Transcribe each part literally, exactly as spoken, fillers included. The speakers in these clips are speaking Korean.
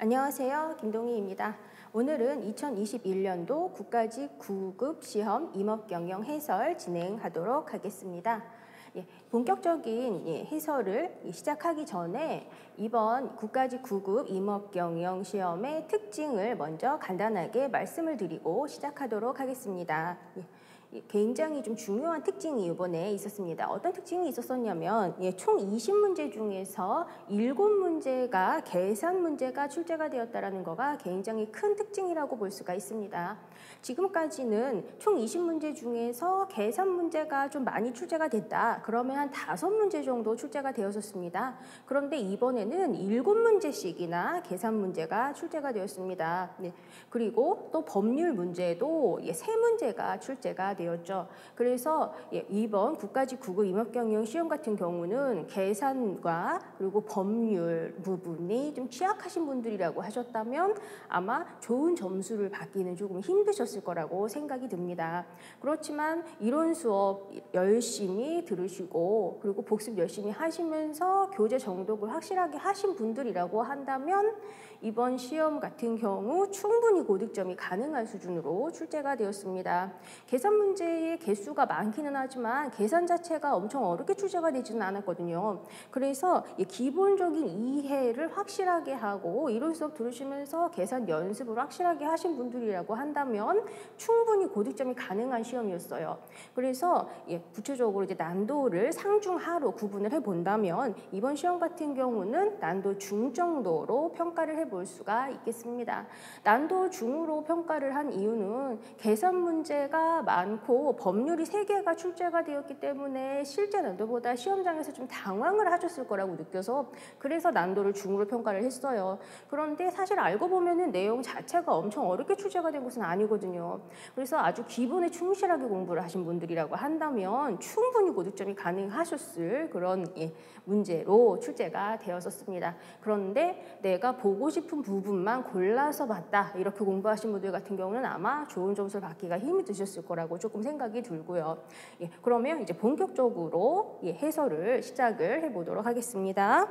안녕하세요. 김동희입니다. 오늘은 이천이십일 년도 국가직 구 급 시험 임업경영 해설 진행하도록 하겠습니다. 예, 본격적인 예, 해설을 시작하기 전에 이번 국가직 구 급 임업경영 시험의 특징을 먼저 간단하게 말씀을 드리고 시작하도록 하겠습니다. 예. 굉장히 좀 중요한 특징이 이번에 있었습니다. 어떤 특징이 있었었냐면 예, 총 이십 문제 중에서 일곱 문제가 계산 문제가 출제가 되었다는 거가 굉장히 큰 특징이라고 볼 수가 있습니다. 지금까지는 총 이십 문제 중에서 계산 문제가 좀 많이 출제가 됐다. 그러면 한 다섯 문제 정도 출제가 되었었습니다. 그런데 이번에는 일곱 문제씩이나 계산 문제가 출제가 되었습니다. 네. 그리고 또 법률 문제도 예, 세 문제가 출제가 되었죠. 그래서 예, 이번 국가직 구 급 임업경영 시험 같은 경우는 계산과 그리고 법률 부분이 좀 취약하신 분들이라고 하셨다면 아마 좋은 점수를 받기는 조금 힘드셨을 거라고 생각이 듭니다. 그렇지만 이론 수업 열심히 들으시고 그리고 복습 열심히 하시면서 교재 정독을 확실하게 하신 분들이라고 한다면 이번 시험 같은 경우 충분히 고득점이 가능한 수준으로 출제가 되었습니다. 계산 문제의 개수가 많기는 하지만 계산 자체가 엄청 어렵게 출제가 되지는 않았거든요. 그래서 기본적인 이해를 확실하게 하고 이론 수업 들으시면서 계산 연습을 확실하게 하신 분들이라고 한다면 충분히 고득점이 가능한 시험이었어요. 그래서 구체적으로 이제 난도를 상중하로 구분을 해본다면 이번 시험 같은 경우는 난도 중 정도로 평가를 해볼 수가 있겠습니다. 난도 중으로 평가를 한 이유는 계산 문제가 많고 법률이 세 개가 출제가 되었기 때문에 실제 난도보다 시험장에서 좀 당황을 하셨을 거라고 느껴서 그래서 난도를 중으로 평가를 했어요. 그런데 사실 알고 보면은 내용 자체가 엄청 어렵게 출제가 된 것은 아니거든요. 그래서 아주 기본에 충실하게 공부를 하신 분들이라고 한다면 충분히 고득점이 가능하셨을 그런 예, 문제로 출제가 되었었습니다. 그런데 내가 보고 싶은 부분만 골라서 봤다 이렇게 공부하신 분들 같은 경우는 아마 좋은 점수를 받기가 힘이 드셨을 거라고 조금 생각이 들고요. 예, 그러면 이제 본격적으로 예, 해설을 시작을 해보도록 하겠습니다.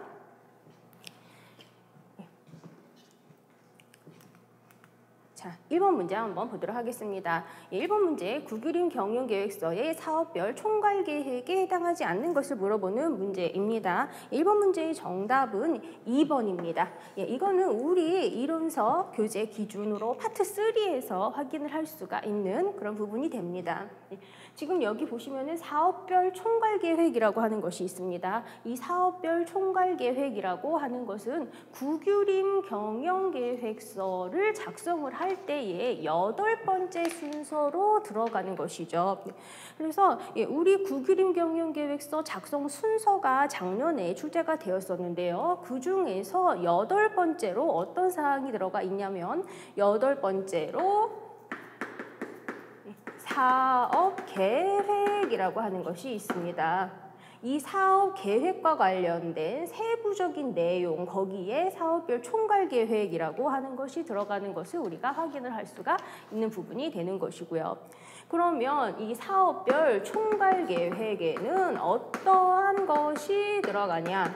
자, 일 번 문제 한번 보도록 하겠습니다. 일 번 문제 국유림 경영계획서의 사업별 총괄계획에 해당하지 않는 것을 물어보는 문제입니다. 일 번 문제의 정답은 이 번입니다. 예, 이거는 우리 이론서 교재 기준으로 파트 삼에서 확인을 할 수가 있는 그런 부분이 됩니다. 예, 지금 여기 보시면은 사업별 총괄계획이라고 하는 것이 있습니다. 이 사업별 총괄계획이라고 하는 것은 국유림 경영계획서를 작성을 할 때에 여덟 번째 순서로 들어가는 것이죠. 그래서 우리 국유림 경영계획서 작성 순서가 작년에 출제가 되었었는데요. 그 중에서 여덟 번째로 어떤 사항이 들어가 있냐면 여덟 번째로 사업 계획이라고 하는 것이 있습니다. 이 사업 계획과 관련된 세부적인 내용, 거기에 사업별 총괄 계획이라고 하는 것이 들어가는 것을 우리가 확인을 할 수가 있는 부분이 되는 것이고요. 그러면 이 사업별 총괄 계획에는 어떠한 것이 들어가냐?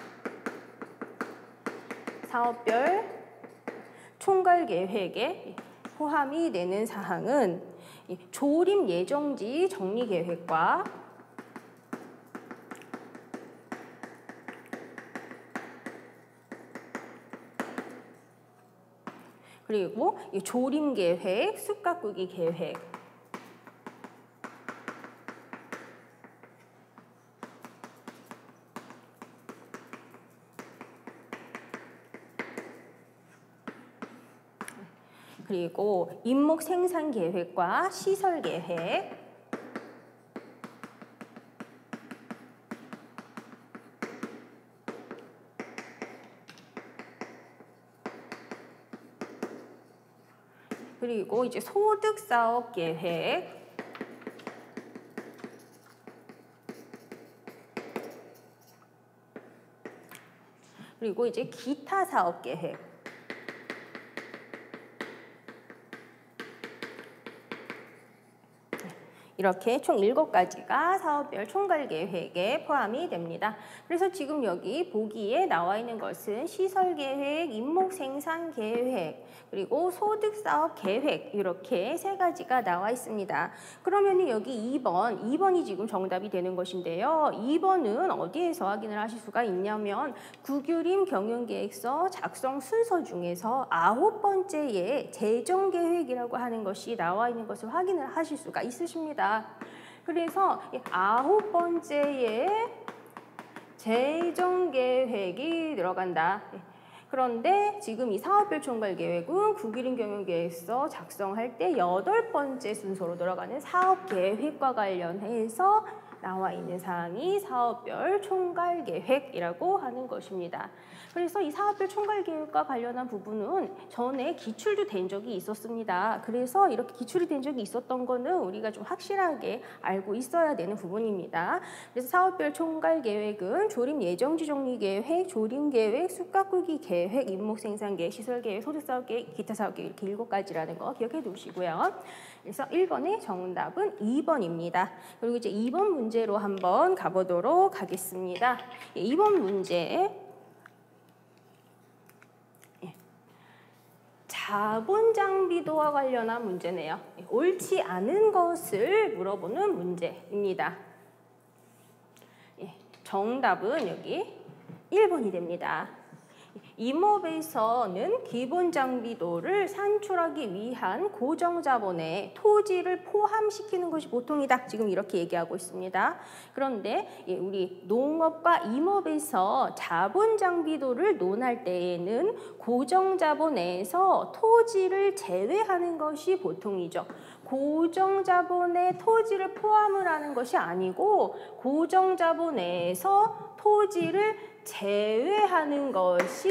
사업별 총괄 계획에 포함이 되는 사항은 조립 예정지 정리 계획과 그리고 조림 계획, 숲 가꾸기 계획, 그리고 임목 생산 계획과 시설 계획, 그리고 이제 소득 사업 계획, 그리고 이제 기타 사업 계획. 이렇게 총 일곱 가지가 사업별 총괄 계획에 포함이 됩니다. 그래서 지금 여기 보기에 나와 있는 것은 시설 계획, 임목 생산 계획, 그리고 소득 사업 계획 이렇게 세 가지가 나와 있습니다. 그러면 여기 이 번, 이 번이 지금 정답이 되는 것인데요. 이 번은 어디에서 확인을 하실 수가 있냐면 구규림 경영계획서 작성 순서 중에서 아홉 번째에 재정계획이라고 하는 것이 나와 있는 것을 확인을 하실 수가 있으십니다. 그래서 아홉 번째에 재정계획이 들어간다. 그런데 지금 이 사업별 총괄계획은 구규림 경영계획서 작성할 때 여덟 번째 순서로 들어가는 사업계획과 관련해서 나와 있는 사항이 사업별 총괄계획이라고 하는 것입니다. 그래서 이 사업별 총괄계획과 관련한 부분은 전에 기출도 된 적이 있었습니다. 그래서 이렇게 기출이 된 적이 있었던 거는 우리가 좀 확실하게 알고 있어야 되는 부분입니다. 그래서 사업별 총괄계획은 조림 예정지정리계획, 조림계획, 쑥가꾸기 계획, 임목생산계획, 시설계획, 소득사업계획, 기타사업계획 이렇게 일곱 가지라는 거 기억해 두시고요. 그래서 일 번의 정답은 이 번입니다. 그리고 이제 이 번 문제로 한번 가보도록 하겠습니다. 이 번 문제 자본장비도와 관련한 문제네요. 옳지 않은 것을 물어보는 문제입니다. 정답은 여기 일 번이 됩니다. 임업에서는 기본 장비도를 산출하기 위한 고정 자본에 토지를 포함시키는 것이 보통이다. 지금 이렇게 얘기하고 있습니다. 그런데 우리 농업과 임업에서 자본 장비도를 논할 때에는 고정 자본에서 토지를 제외하는 것이 보통이죠. 고정 자본에 토지를 포함을 하는 것이 아니고 고정 자본에서 토지를 제외하는 것이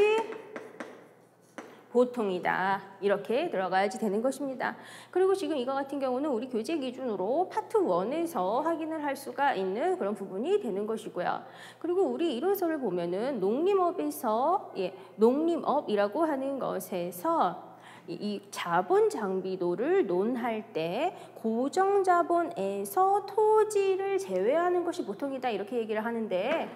보통이다. 이렇게 들어가야지 되는 것입니다. 그리고 지금 이거 같은 경우는 우리 교재 기준으로 파트 일에서 확인을 할 수가 있는 그런 부분이 되는 것이고요. 그리고 우리 이론서를 보면은 농림업에서 예, 농림업이라고 하는 것에서 이 자본 장비도를 논할 때 고정 자본에서 토지를 제외하는 것이 보통이다. 이렇게 얘기를 하는데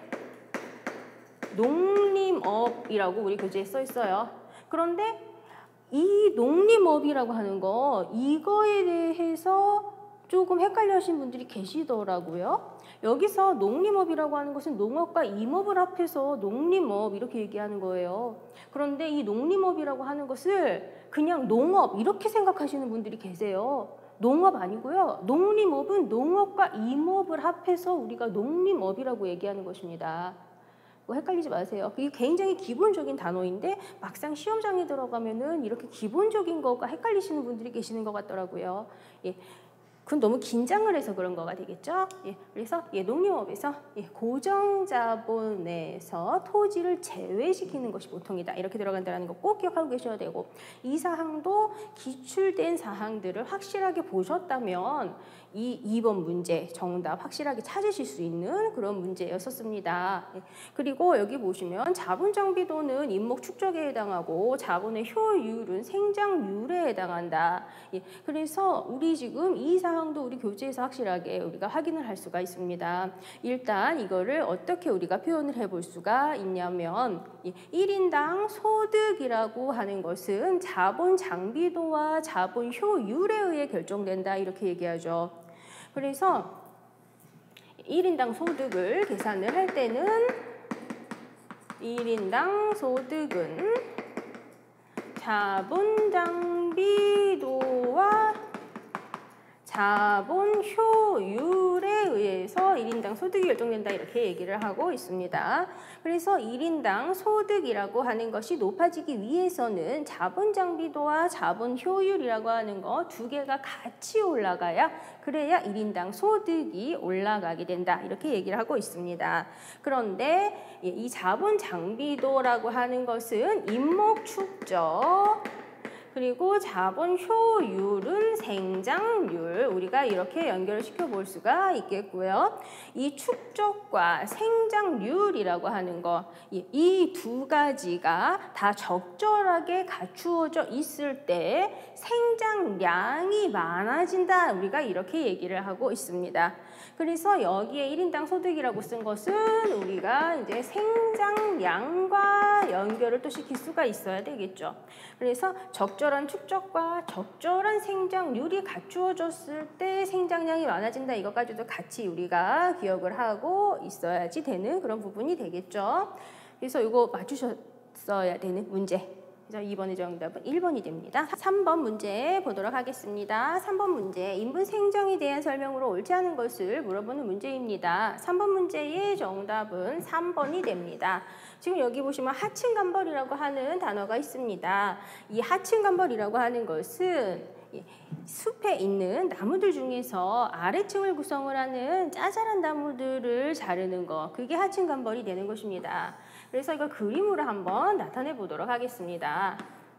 농림업이라고 우리 교재에 써 있어요. 그런데 이 농림업이라고 하는 거 이거에 대해서 조금 헷갈려 하신 분들이 계시더라고요. 여기서 농림업이라고 하는 것은 농업과 임업을 합해서 농림업 이렇게 얘기하는 거예요. 그런데 이 농림업이라고 하는 것을 그냥 농업 이렇게 생각하시는 분들이 계세요. 농업 아니고요. 농림업은 농업과 임업을 합해서 우리가 농림업이라고 얘기하는 것입니다. 헷갈리지 마세요. 그게 굉장히 기본적인 단어인데 막상 시험장에 들어가면은 이렇게 기본적인 거가 헷갈리시는 분들이 계시는 것 같더라고요. 예. 그건 너무 긴장을 해서 그런 거가 되겠죠. 예, 그래서 예, 농림업에서 예, 고정 자본에서 토지를 제외시키는 것이 보통이다. 이렇게 들어간다는 거 꼭 기억하고 계셔야 되고 이 사항도 기출된 사항들을 확실하게 보셨다면 이 이 번 문제 정답 확실하게 찾으실 수 있는 그런 문제였었습니다. 예, 그리고 여기 보시면 자본장비도는 임목 축적에 해당하고 자본의 효율은 생장률에 해당한다. 예, 그래서 우리 지금 이 사항 도 우리 교재에서 확실하게 우리가 확인을 할 수가 있습니다. 일단 이거를 어떻게 우리가 표현을 해볼 수가 있냐면 일 인당 소득이라고 하는 것은 자본 장비도와 자본 효율에 의해 결정된다. 이렇게 얘기하죠. 그래서 일 인당 소득을 계산을 할 때는 일 인당 소득은 자본 장비도와 자본 효율에 의해서 일 인당 소득이 결정된다. 이렇게 얘기를 하고 있습니다. 그래서 일 인당 소득이라고 하는 것이 높아지기 위해서는 자본 장비도와 자본 효율이라고 하는 거 두 개가 같이 올라가야 그래야 일 인당 소득이 올라가게 된다. 이렇게 얘기를 하고 있습니다. 그런데 이 자본 장비도라고 하는 것은 임목 축적 그리고 자본 효율은 생장률. 우리가 이렇게 연결을 시켜볼 수가 있겠고요. 이 축적과 생장률이라고 하는 거, 이 두 가지가 다 적절하게 갖추어져 있을 때 생장량이 많아진다. 우리가 이렇게 얘기를 하고 있습니다. 그래서 여기에 일 인당 소득이라고 쓴 것은 우리가 이제 생장량과 연결을 또 시킬 수가 있어야 되겠죠. 그래서 적절한 축적과 적절한 생장률이 갖추어졌을 때 생장량이 많아진다. 이것까지도 같이 우리가 기억을 하고 있어야지 되는 그런 부분이 되겠죠. 그래서 이거 맞추셨어야 되는 문제. 그래서 이 번의 정답은 일 번이 됩니다. 삼 번 문제 보도록 하겠습니다. 삼 번 문제, 인분 생정에 대한 설명으로 옳지 않은 것을 물어보는 문제입니다. 삼 번 문제의 정답은 삼 번이 됩니다. 지금 여기 보시면 하층간벌이라고 하는 단어가 있습니다. 이 하층간벌이라고 하는 것은 숲에 있는 나무들 중에서 아래층을 구성을 하는 짜잘한 나무들을 자르는 거, 그게 하층간벌이 되는 것입니다. 그래서 이걸 그림으로 한번 나타내 보도록 하겠습니다.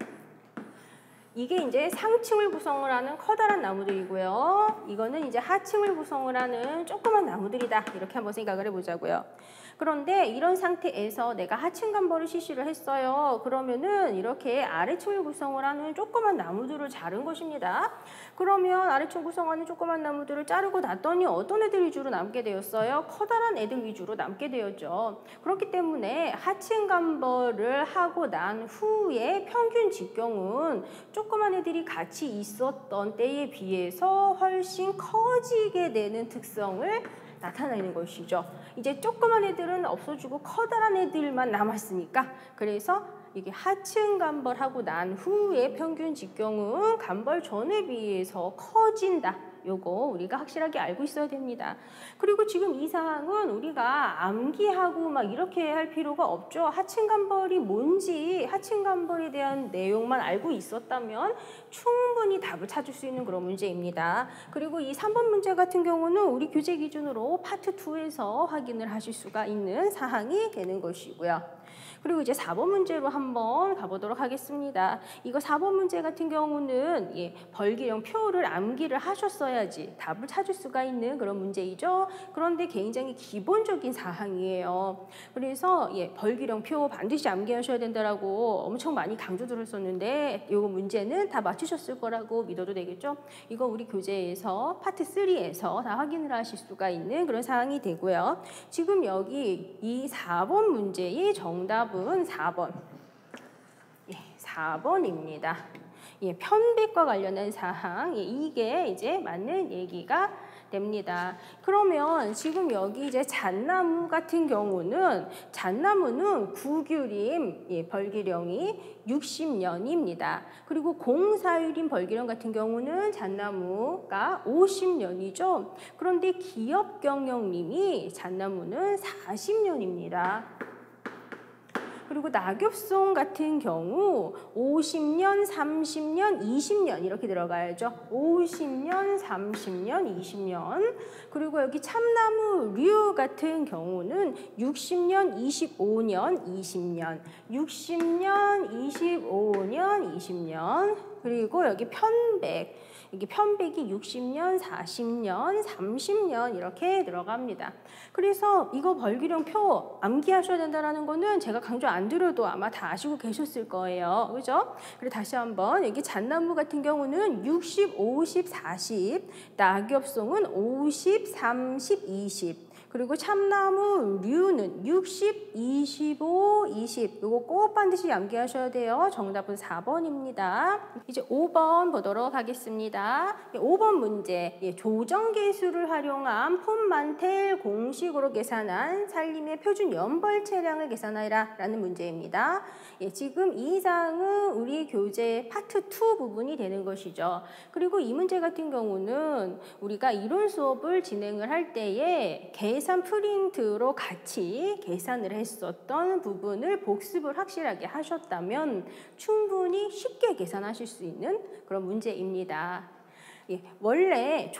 이게 이제 상층을 구성을 하는 커다란 나무들이고요. 이거는 이제 하층을 구성을 하는 조그만 나무들이다. 이렇게 한번 생각을 해보자고요. 그런데 이런 상태에서 내가 하층간벌을 실시를 했어요. 그러면은 이렇게 아래층을 구성을 하는 조그만 나무들을 자른 것입니다. 그러면 아래층 구성하는 조그만 나무들을 자르고 났더니 어떤 애들 위주로 남게 되었어요? 커다란 애들 위주로 남게 되었죠. 그렇기 때문에 하층간벌을 하고 난 후에 평균 직경은 조그만 애들이 같이 있었던 때에 비해서 훨씬 커지게 되는 특성을 나타내는 것이죠. 이제 조그만 애들은 없어지고 커다란 애들만 남았으니까, 그래서 이게 하층 간벌하고 난 후에 평균 직경은 간벌 전에 비해서 커진다. 요거 우리가 확실하게 알고 있어야 됩니다. 그리고 지금 이 사항은 우리가 암기하고 막 이렇게 할 필요가 없죠. 하층간벌이 뭔지, 하층간벌에 대한 내용만 알고 있었다면 충분히 답을 찾을 수 있는 그런 문제입니다. 그리고 이 삼 번 문제 같은 경우는 우리 교재 기준으로 파트 이에서 확인을 하실 수가 있는 사항이 되는 것이고요. 그리고 이제 사 번 문제로 한번 가보도록 하겠습니다. 이거 사 번 문제 같은 경우는 예, 벌기령 표를 암기를 하셨어야지 답을 찾을 수가 있는 그런 문제이죠. 그런데 굉장히 기본적인 사항이에요. 그래서 예, 벌기령 표 반드시 암기하셔야 된다라고 엄청 많이 강조 들었었는데 이 문제는 다 맞추셨을 거라고 믿어도 되겠죠. 이거 우리 교재에서 파트 삼에서 다 확인을 하실 수가 있는 그런 사항이 되고요. 지금 여기 이 사 번 문제의 정답 은 사 번. 예, 사 번입니다. 예, 편백과 관련된 사항, 예, 이게 이제 맞는 얘기가 됩니다. 그러면 지금 여기 이제 잣나무 같은 경우는 잣나무는 구규림 예, 벌기령이 육십 년입니다. 그리고 공사율인 벌기령 같은 경우는 잣나무가 오십 년이죠. 그런데 기업경영림이 잣나무는 사십 년입니다. 그리고 낙엽송 같은 경우 오십 년, 삼십 년, 이십 년 이렇게 들어가야죠. 오십 년, 삼십 년, 이십 년. 그리고 여기 참나무류 같은 경우는 육십 년, 이십오 년, 이십 년. 육십 년, 이십오 년, 이십 년. 그리고 여기 편백. 이게 편백이 육십 년, 사십 년, 삼십 년 이렇게 들어갑니다. 그래서 이거 벌기령 표 암기하셔야 된다는 거는 제가 강조 안 드려도 아마 다 아시고 계셨을 거예요. 그죠? 그리고 다시 한번 여기 잣나무 같은 경우는 육십, 오십, 사십, 낙엽송은 오십, 삼십, 이십. 그리고 참나무류는 육십, 이십오, 이십. 이거 꼭 반드시 암기하셔야 돼요. 정답은 사 번입니다. 이제 오 번 보도록 하겠습니다. 오 번 문제. 예, 조정계수를 활용한 폰만텔 공식으로 계산한 산림의 표준 연벌체량을 계산하라 라는 문제입니다. 예, 지금 이 사항은 우리 교재 파트 이 부분이 되는 것이죠. 그리고 이 문제 같은 경우는 우리가 이론 수업을 진행을 할 때에 계산 프린트로 같이 계산을 했었던 부분을 복습을 확실하게 하셨다면 충분히 쉽게 계산하실 수 있는 그런 문제입니다. 예, 원래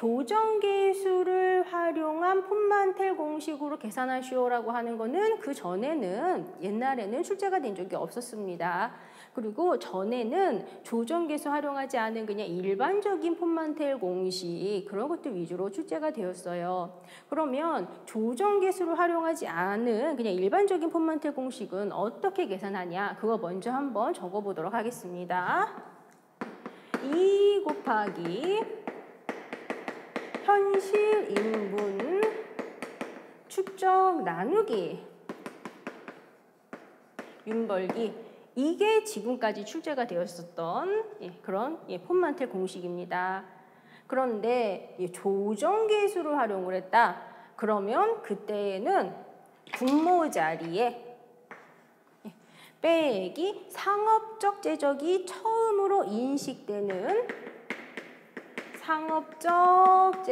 조정계수를 활용한 폰만텔 공식으로 계산하시오라고 하는 거는 그 전에는 옛날에는 출제가 된 적이 없었습니다. 그리고 전에는 조정계수 활용하지 않은 그냥 일반적인 폰만텔 공식 그런 것들 위주로 출제가 되었어요. 그러면 조정계수를 활용하지 않은 그냥 일반적인 폰만텔 공식은 어떻게 계산하냐? 그거 먼저 한번 적어보도록 하겠습니다. 이 곱하기 현실 인분 축적 나누기 윤벌기, 이게 지금까지 출제가 되었었던 예, 그런 예, 폰만텔 공식입니다. 그런데 예, 조정계수를 활용을 했다. 그러면 그때에는 분모 자리에 예, 빼기 상업적 제적이 처음으로 인식되는 상업적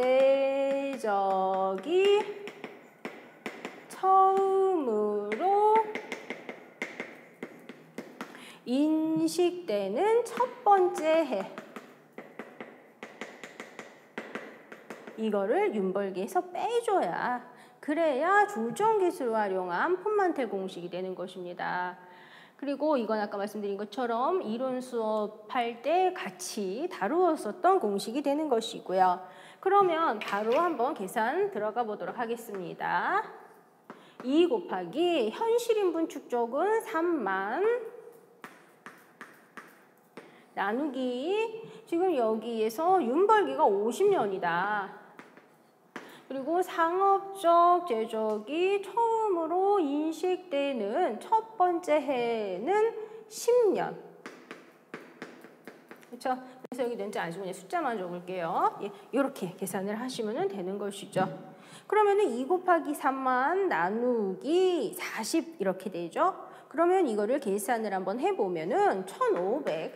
제적이 처음으로 인식되는 첫 번째 해. 이거를 윤벌기에서 빼줘야 그래야 조정계수를 활용한 폰만텔 공식이 되는 것입니다. 그리고 이건 아까 말씀드린 것처럼 이론 수업할 때 같이 다루었었던 공식이 되는 것이고요. 그러면 바로 한번 계산 들어가 보도록 하겠습니다. 이 곱하기 현실인분 축적은 삼만 나누기 지금 여기에서 윤벌기가 오십 년이다. 그리고 상업적 제적이 처음으로 인식되는 첫 번째 해는 십 년. 그렇죠? 그래서 여기 낸지 아시고 그냥 숫자만 적을게요. 예, 이렇게 계산을 하시면 되는 것이죠. 그러면은 이 곱하기 삼만 나누기 사십 이렇게 되죠. 그러면 이거를 계산을 한번 해보면은 천오백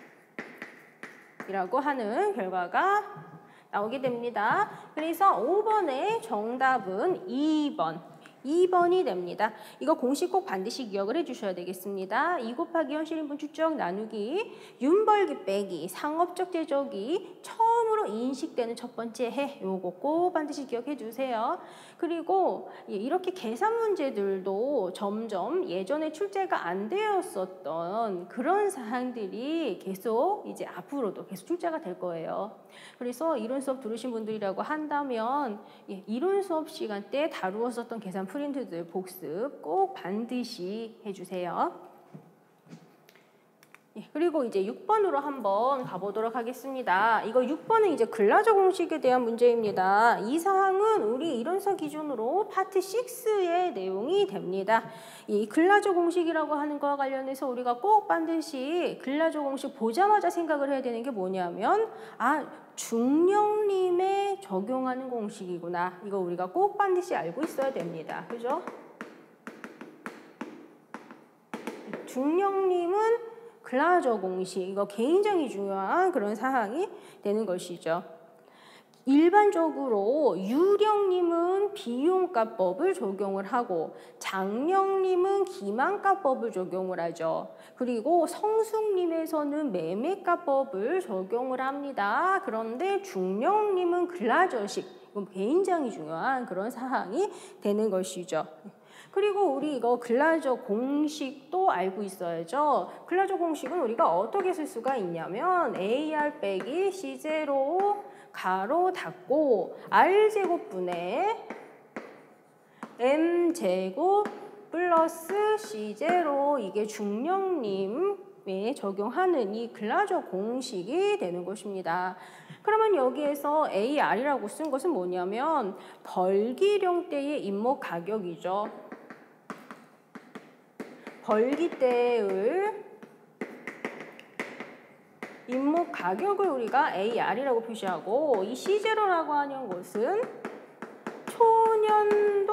이라고 하는 결과가 나오게 됩니다. 그래서 오 번의 정답은 이 번. 이 번이 됩니다. 이거 공식 꼭 반드시 기억을 해주셔야 되겠습니다. 이 곱하기 현실인분 축적 나누기 윤벌기 빼기 상업적 제적이 처음으로 인식되는 첫 번째 해. 요거 꼭 반드시 기억해 주세요. 그리고 이렇게 계산 문제들도 점점 예전에 출제가 안 되었었던 그런 사항들이 계속 이제 앞으로도 계속 출제가 될 거예요. 그래서 이론 수업 들으신 분들이라고 한다면 예, 이론 수업 시간 때 다루었었던 계산 프린트들 복습 꼭 반드시 해주세요. 예, 그리고 이제 육 번으로 한번 가보도록 하겠습니다. 이거 육 번은 이제 근라적 공식에 대한 문제입니다. 이 사항은 우리 이론서 기준으로 파트 육의 내용이 됩니다. 이 근라적 공식이라고 하는 거와 관련해서 우리가 꼭 반드시 근라적 공식 보자마자 생각을 해야 되는 게 뭐냐면 아 중령림에 적용하는 공식이구나. 이거 우리가 꼭 반드시 알고 있어야 됩니다. 그죠? 중령림은 근라적 공식, 이거 굉장히 중요한 그런 사항이 되는 것이죠. 일반적으로 유령림은 비용가법을 적용을 하고 장령림은 기만가법을 적용을 하죠. 그리고 성숙림에서는 매매가법을 적용을 합니다. 그런데 중령림은 근라저식, 이건 굉장히 중요한 그런 사항이 되는 것이죠. 그리고 우리 이거 근라적 공식도 알고 있어야죠. 근라적 공식은 우리가 어떻게 쓸 수가 있냐면 에이알 빼기 씨제로 가로 닫고 R제곱분의 M제곱 플러스 씨제로 이게 중령림에 적용하는 이 근라적 공식이 되는 것입니다. 그러면 여기에서 에이알이라고 쓴 것은 뭐냐면 벌기령 때의 임목 가격이죠. 벌기 때의 임목 가격을 우리가 에이알이라고 표시하고 이 씨제로라고 하는 것은 초년도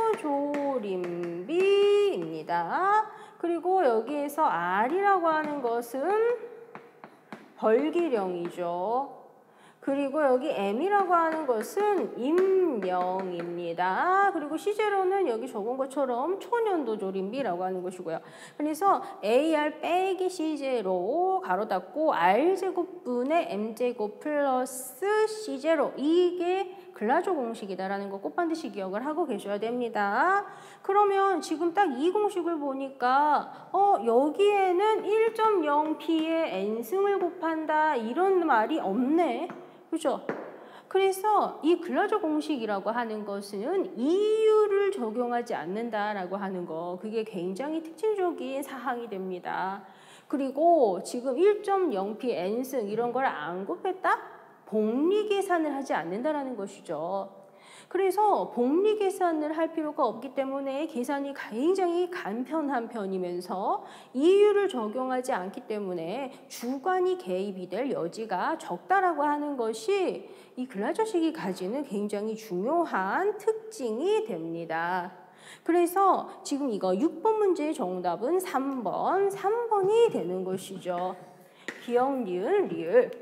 조림비입니다. 그리고 여기에서 R이라고 하는 것은 벌기령이죠. 그리고 여기 M이라고 하는 것은 임명입니다. 그리고 시제로는 여기 적은 것처럼 초년도 조림비라고 하는 것이고요. 그래서 에이알 빼기 시제로 가로 닫고 R제곱분의 M제곱 플러스 시제로 이게 글라조 공식이다라는 거 꼭 반드시 기억을 하고 계셔야 됩니다. 그러면 지금 딱 이 공식을 보니까 어 여기에는 일 점 영 피에 n승을 곱한다 이런 말이 없네. 그죠? 그래서 이 글라조 공식이라고 하는 것은 이유를 적용하지 않는다라고 하는 거 그게 굉장히 특징적인 사항이 됩니다. 그리고 지금 일 점 영 피 n승 이런 걸 안 곱했다? 복리 계산을 하지 않는다라는 것이죠. 그래서 복리 계산을 할 필요가 없기 때문에 계산이 굉장히 간편한 편이면서 이유를 적용하지 않기 때문에 주관이 개입이 될 여지가 적다라고 하는 것이 이 글라조식이 가지는 굉장히 중요한 특징이 됩니다. 그래서 지금 이거 육 번 문제의 정답은 삼 번, 삼 번이 되는 것이죠. 기역, 니은, 리을.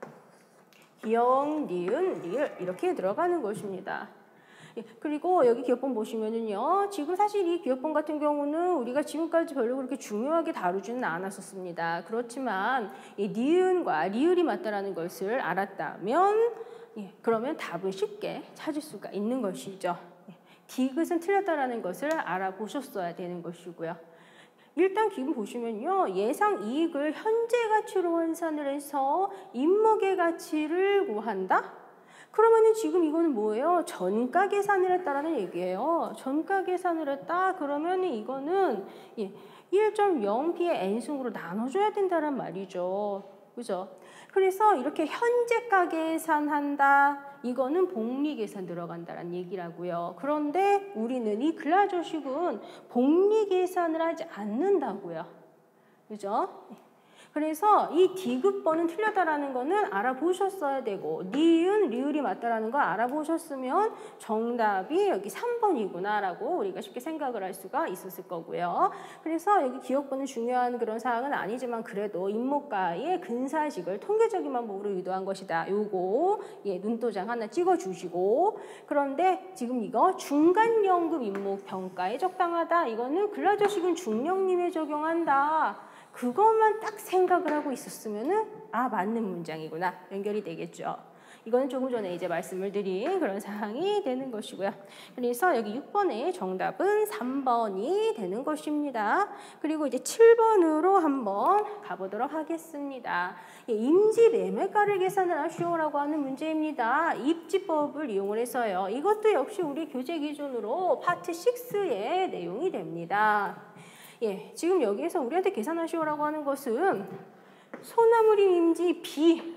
기역, 니은, 리을 이렇게 들어가는 것입니다. 그리고 여기 기역본 보시면은요. 지금 사실 이 기역본 같은 경우는 우리가 지금까지 별로 그렇게 중요하게 다루지는 않았었습니다. 그렇지만 이 니은과 리을이 맞다라는 것을 알았다면 예, 그러면 답을 쉽게 찾을 수가 있는 것이죠. 예, 디귿은 틀렸다라는 것을 알아보셨어야 되는 것이고요. 일단 기본 보시면요. 예상 이익을 현재 가치로 환산을 해서 임목의 가치를 구한다? 그러면은 지금 이거는 뭐예요? 전가 계산을 했다라는 얘기예요. 전가 계산을 했다? 그러면은 이거는 예, 일 점 영 피의 n승으로 나눠줘야 된다란 말이죠. 그죠? 그래서 이렇게 현재가 계산한다. 이거는 복리 계산 들어간다는 얘기라고요. 그런데 우리는 이 글라조식은 복리 계산을 하지 않는다고요. 그죠? 그래서 이 디귿번은 틀렸다라는 거는 알아보셨어야 되고 니은, 리을이 맞다라는 거 알아보셨으면 정답이 여기 삼 번이구나라고 우리가 쉽게 생각을 할 수가 있었을 거고요. 그래서 여기 기억번은 중요한 그런 사항은 아니지만 그래도 임목가의 근사식을 통계적인 방법으로 유도한 것이다. 요거 예, 눈도장 하나 찍어주시고 그런데 지금 이거 중간연금 임목평가에 적당하다. 이거는 글라조식은 중령님에 적용한다. 그것만 딱 생각을 하고 있었으면은 아 맞는 문장이구나 연결이 되겠죠. 이거는 조금 전에 이제 말씀을 드린 그런 사항이 되는 것이고요. 그래서 여기 육 번의 정답은 삼 번이 되는 것입니다. 그리고 이제 칠 번으로 한번 가보도록 하겠습니다. 예, 임지 매매가를 계산을 하시오라고 하는 문제입니다. 입지법을 이용을 해서요. 이것도 역시 우리 교재 기준으로 파트 육의 내용이 됩니다. 예, 지금 여기에서 우리한테 계산하시오라고 하는 것은 소나무림 임지 B,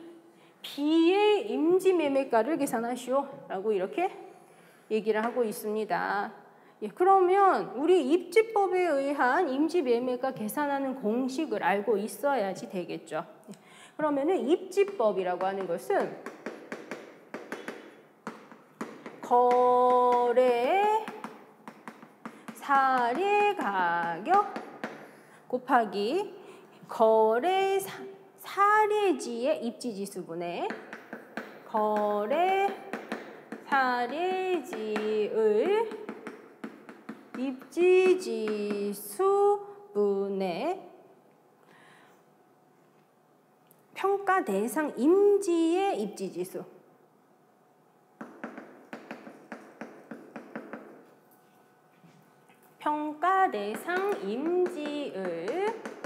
B의 임지 매매가를 계산하시오라고 이렇게 얘기를 하고 있습니다. 예, 그러면 우리 입지법에 의한 임지 매매가 계산하는 공식을 알고 있어야지 되겠죠. 예, 그러면은 입지법이라고 하는 것은 거래 사례 가격 곱하기 거래 사, 사례지의 입지지수분의 거래 사례지의 입지지수분의 평가 대상 임지의 입지지수 평가 대상 임지의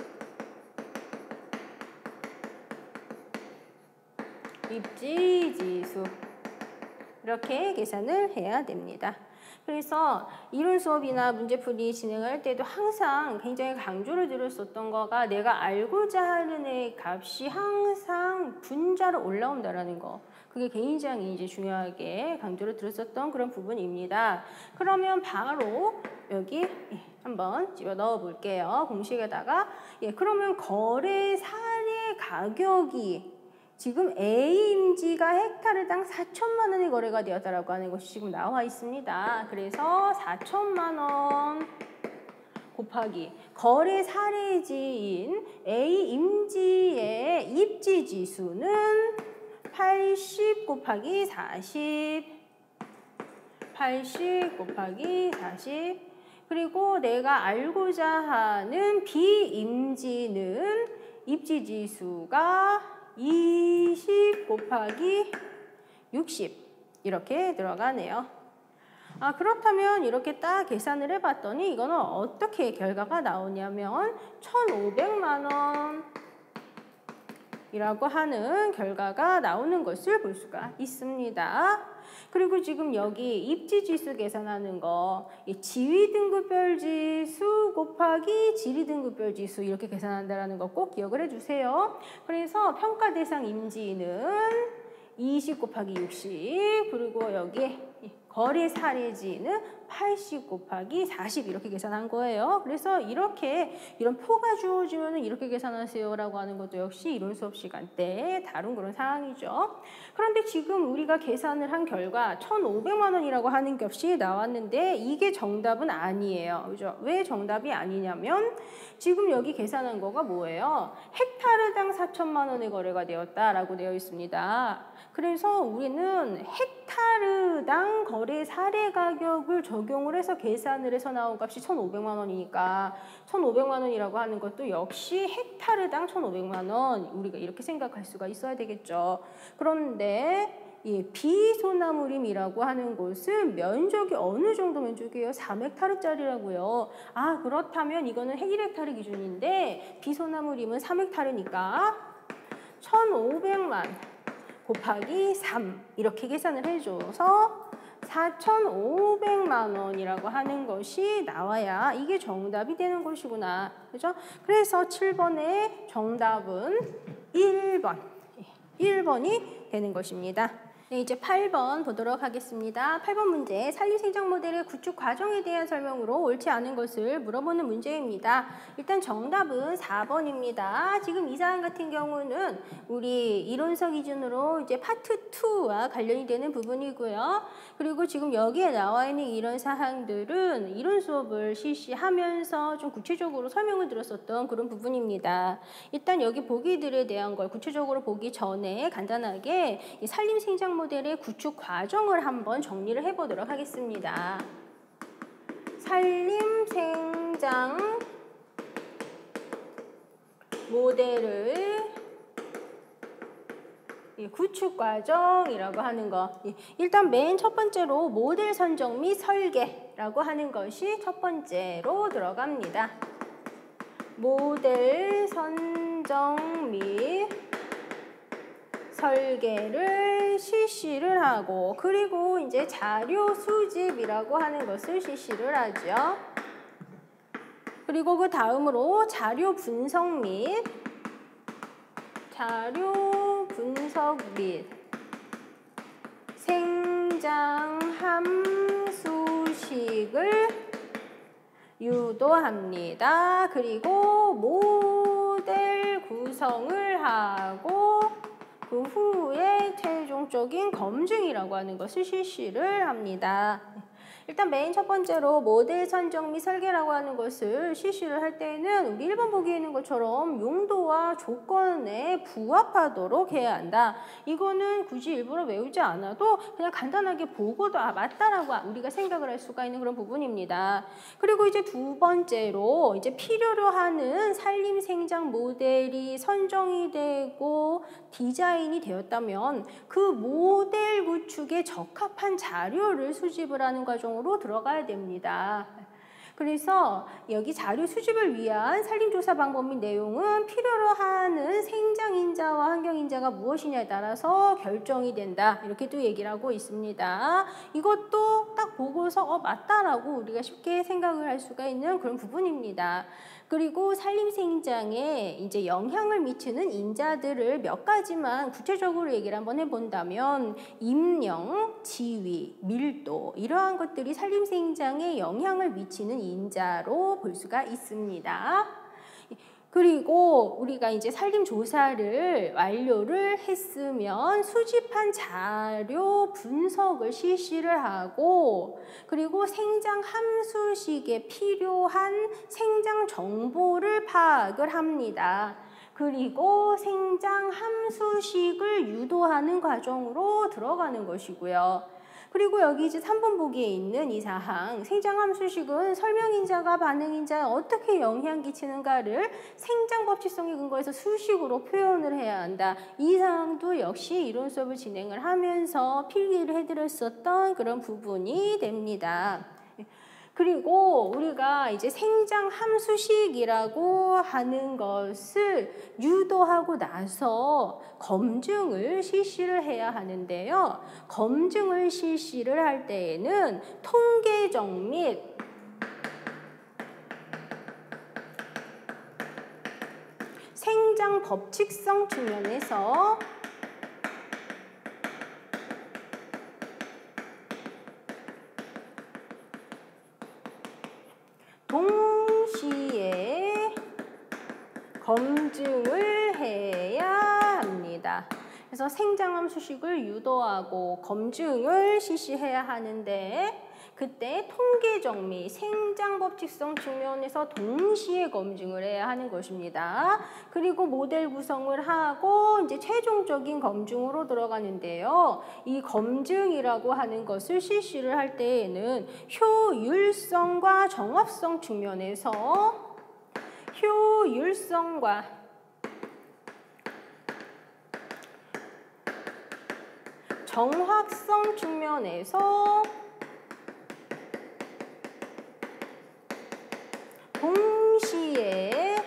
입지지수 이렇게 계산을 해야 됩니다. 그래서 이론 수업이나 문제풀이 진행할 때도 항상 굉장히 강조를 드렸었던 거가 내가 알고자 하는 애 값이 항상 분자로 올라온다라는 거. 그게 굉장히 이제 중요하게 강조를 드렸었던 그런 부분입니다. 그러면 바로 여기 한번 집어 넣어 볼게요. 공식에다가. 예, 그러면 거래 사례 가격이 지금 A임지가 헥타르당 사천만 원의 거래가 되었다라고 하는 것이 지금 나와 있습니다. 그래서 사천만 원 곱하기 거래 사례지인 A임지의 입지지수는 팔십 곱하기 사십, 팔십 곱하기 사십. 그리고 내가 알고자 하는 비임지는 입지지수가 이십 곱하기 육십 이렇게 들어가네요. 아, 그렇다면 이렇게 딱 계산을 해봤더니 이거는 어떻게 결과가 나오냐면 천오백만 원 이라고 하는 결과가 나오는 것을 볼 수가 있습니다. 그리고 지금 여기 입지지수 계산하는 거 지위등급별지수 곱하기 지리등급별지수 이렇게 계산한다는 거 꼭 기억을 해주세요. 그래서 평가대상 임지는 이십 곱하기 육십, 그리고 여기 거래 사례지는 팔십 곱하기 사십 이렇게 계산한 거예요. 그래서 이렇게 이런 표가 주어지면 이렇게 계산하세요라고 하는 것도 역시 이론 수업 시간 때 다룬 그런 상황이죠. 그런데 지금 우리가 계산을 한 결과 천오백만 원이라고 하는 값이 나왔는데 이게 정답은 아니에요. 그죠? 왜 정답이 아니냐면 지금 여기 계산한 거가 뭐예요? 헥타르당 사천만 원의 거래가 되었다라고 되어 있습니다. 그래서 우리는 헥타르당 거래 사례 가격을 적용을 해서 계산을 해서 나온 값이 천오백만 원이니까 천오백만 원이라고 하는 것도 역시 헥타르당 천오백만 원 우리가 이렇게 생각할 수가 있어야 되겠죠. 그런데 이 비소나무림이라고 하는 곳은 면적이 어느 정도 면적이에요? 삼 헥타르짜리라고요. 아, 그렇다면 이거는 일 헥타르 기준인데 비소나무림은 삼 헥타르니까 천오백만 곱하기 삼 이렇게 계산을 해줘서 사천오백만 원이라고 하는 것이 나와야 이게 정답이 되는 것이구나. 그죠? 그래서 칠 번의 정답은 일 번. 일 번이 되는 것입니다. 네, 이제 팔 번 보도록 하겠습니다. 팔 번 문제, 산림생장 모델의 구축 과정에 대한 설명으로 옳지 않은 것을 물어보는 문제입니다. 일단 정답은 사 번입니다. 지금 이 사안 같은 경우는 우리 이론서 기준으로 이제 파트 이와 관련이 되는 부분이고요. 그리고 지금 여기에 나와 있는 이런 사항들은 이론 수업을 실시하면서 좀 구체적으로 설명을 드렸었던 그런 부분입니다. 일단 여기 보기들에 대한 걸 구체적으로 보기 전에 간단하게 이 산림생장 모델의 구축 과정을 한번 정리를 해보도록 하겠습니다. 산림생장 모델을 구축 과정이라고 하는 거. 일단 맨 첫 번째로 모델 선정 및 설계라고 하는 것이 첫 번째로 들어갑니다. 모델 선정 및 설계를 실시를 하고 그리고 이제 자료 수집이라고 하는 것을 실시를 하죠. 그리고 그 다음으로 자료 분석 및 자료 분석 및 생장 함수식을 유도합니다. 그리고 모델 구성을 하고 그 후에 최종적인 검증이라고 하는 것을 실시를 합니다. 일단 맨 첫 번째로 모델 선정 및 설계라고 하는 것을 실시를 할 때는 우리 일 번 보기에 있는 것처럼 용도와 조건에 부합하도록 해야 한다. 이거는 굳이 일부러 외우지 않아도 그냥 간단하게 보고도 아, 맞다라고 우리가 생각을 할 수가 있는 그런 부분입니다. 그리고 이제 두 번째로 이제 필요로 하는 산림생장 모델이 선정이 되고 디자인이 되었다면 그 모델 구축에 적합한 자료를 수집을 하는 과정 으로 들어가야 됩니다. 그래서 여기 자료 수집을 위한 산림조사 방법 및 내용은 필요로 하는 생장인자와 환경인자가 무엇이냐에 따라서 결정이 된다. 이렇게 또 얘기를 하고 있습니다. 이것도 딱 보고서 어, 맞다라고 우리가 쉽게 생각을 할 수가 있는 그런 부분입니다. 그리고 산림생장에 이제 영향을 미치는 인자들을 몇 가지만 구체적으로 얘기를 한번 해본다면 임령, 지위, 밀도 이러한 것들이 산림생장에 영향을 미치는 인자로 볼 수가 있습니다. 그리고 우리가 이제 산림조사를 완료를 했으면 수집한 자료 분석을 실시를 하고 그리고 생장 함수식에 필요한 생장 정보를 파악을 합니다. 그리고 생장 함 함수식을 유도하는 과정으로 들어가는 것이고요. 그리고 여기 이제 삼 번 보기에 있는 이 사항, 생장함수식은 설명인자가 반응인자에 어떻게 영향 끼치는가를 생장법칙성에 근거해서 수식으로 표현을 해야 한다. 이 사항도 역시 이론 수업을 진행을 하면서 필기를 해드렸었던 그런 부분이 됩니다. 그리고 우리가 이제 생장 함수식이라고 하는 것을 유도하고 나서 검증을 실시를 해야 하는데요. 검증을 실시를 할 때에는 통계적 및 생장 법칙성 측면에서 동시에 검증을 해야 합니다. 그래서 생장함수식을 유도하고 검증을 실시해야 하는데 그때 통계적 및 생장법칙성 측면에서 동시에 검증을 해야 하는 것입니다. 그리고 모델 구성을 하고 이제 최종적인 검증으로 들어가는데요. 이 검증이라고 하는 것을 실시를 할 때에는 효율성과 정합성 측면에서 효율성과 정확성 측면에서 동시에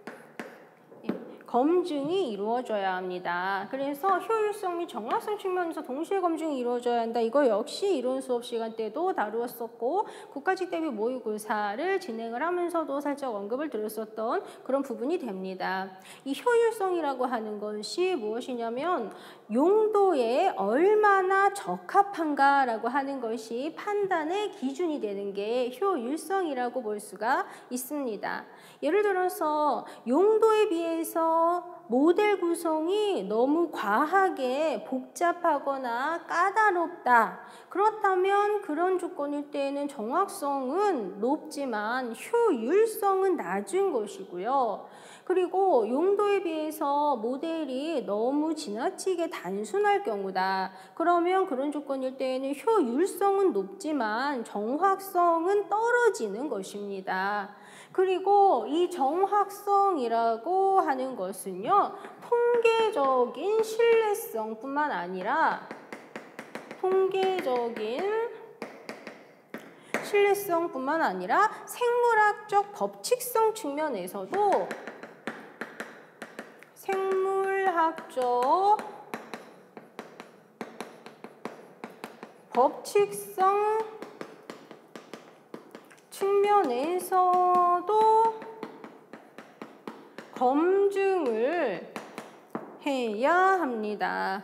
검증이 이루어져야 합니다. 그래서 효율성 및 정확성 측면에서 동시에 검증이 이루어져야 한다. 이거 역시 이론 수업 시간 때도 다루었었고 국가직 대비 모의고사를 진행을 하면서도 살짝 언급을 드렸었던 그런 부분이 됩니다. 이 효율성이라고 하는 것이 무엇이냐면 용도에 얼마나 적합한가라고 하는 것이 판단의 기준이 되는 게 효율성이라고 볼 수가 있습니다. 예를 들어서 용도에 비해서 모델 구성이 너무 과하게 복잡하거나 까다롭다. 그렇다면 그런 조건일 때에는 정확성은 높지만 효율성은 낮은 것이고요. 그리고 용도에 비해서 모델이 너무 지나치게 단순할 경우다. 그러면 그런 조건일 때에는 효율성은 높지만 정확성은 떨어지는 것입니다. 그리고 이 정확성이라고 하는 것은요, 통계적인 신뢰성뿐만 아니라 통계적인 신뢰성뿐만 아니라 생물학적 법칙성 측면에서도 생물학적 법칙성 측면에서도 검증을 해야 합니다.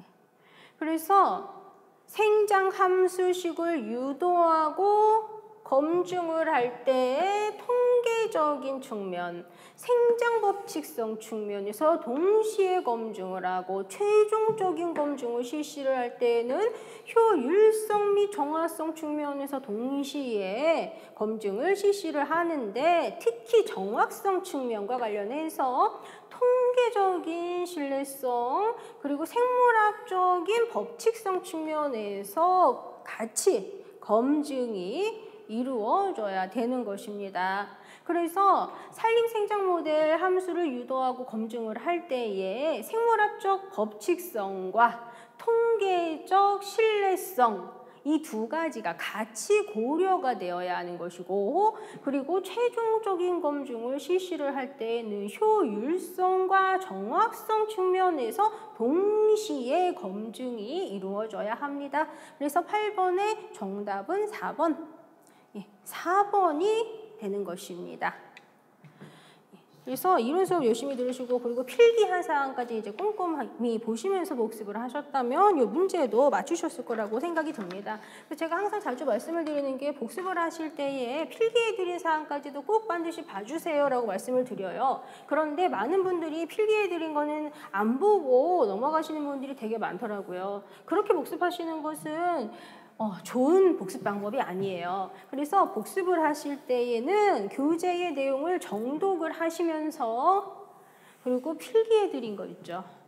그래서 생장함수식을 유도하고 검증을 할 때의 통계적인 측면, 생장법칙성 측면에서 동시에 검증을 하고 최종적인 검증을 실시를 할 때에는 효율성 및 정확성 측면에서 동시에 검증을 실시를 하는데 특히 정확성 측면과 관련해서 통계적인 신뢰성 그리고 생물학적인 법칙성 측면에서 같이 검증이 이루어져야 되는 것입니다. 그래서 산림생장 모델 함수를 유도하고 검증을 할 때에 생물학적 법칙성과 통계적 신뢰성 이 두 가지가 같이 고려가 되어야 하는 것이고 그리고 최종적인 검증을 실시를 할 때에는 효율성과 정확성 측면에서 동시에 검증이 이루어져야 합니다. 그래서 팔 번의 정답은 사 번, 예, 사 번이 되는 것입니다. 그래서 이론 수업 열심히 들으시고 그리고 필기한 사항까지 이제 꼼꼼히 보시면서 복습을 하셨다면 이 문제도 맞추셨을 거라고 생각이 듭니다. 그래서 제가 항상 자주 말씀을 드리는 게 복습을 하실 때에 필기해드린 사항까지도 꼭 반드시 봐주세요라고 말씀을 드려요. 그런데 많은 분들이 필기해드린 거는 안 보고 넘어가시는 분들이 되게 많더라고요. 그렇게 복습하시는 것은 어, 좋은 복습 방법이 아니에요. 그래서 복습을 하실 때에는 교재의 내용을 정독을 하시면서 그리고 필기해드린 거 있죠.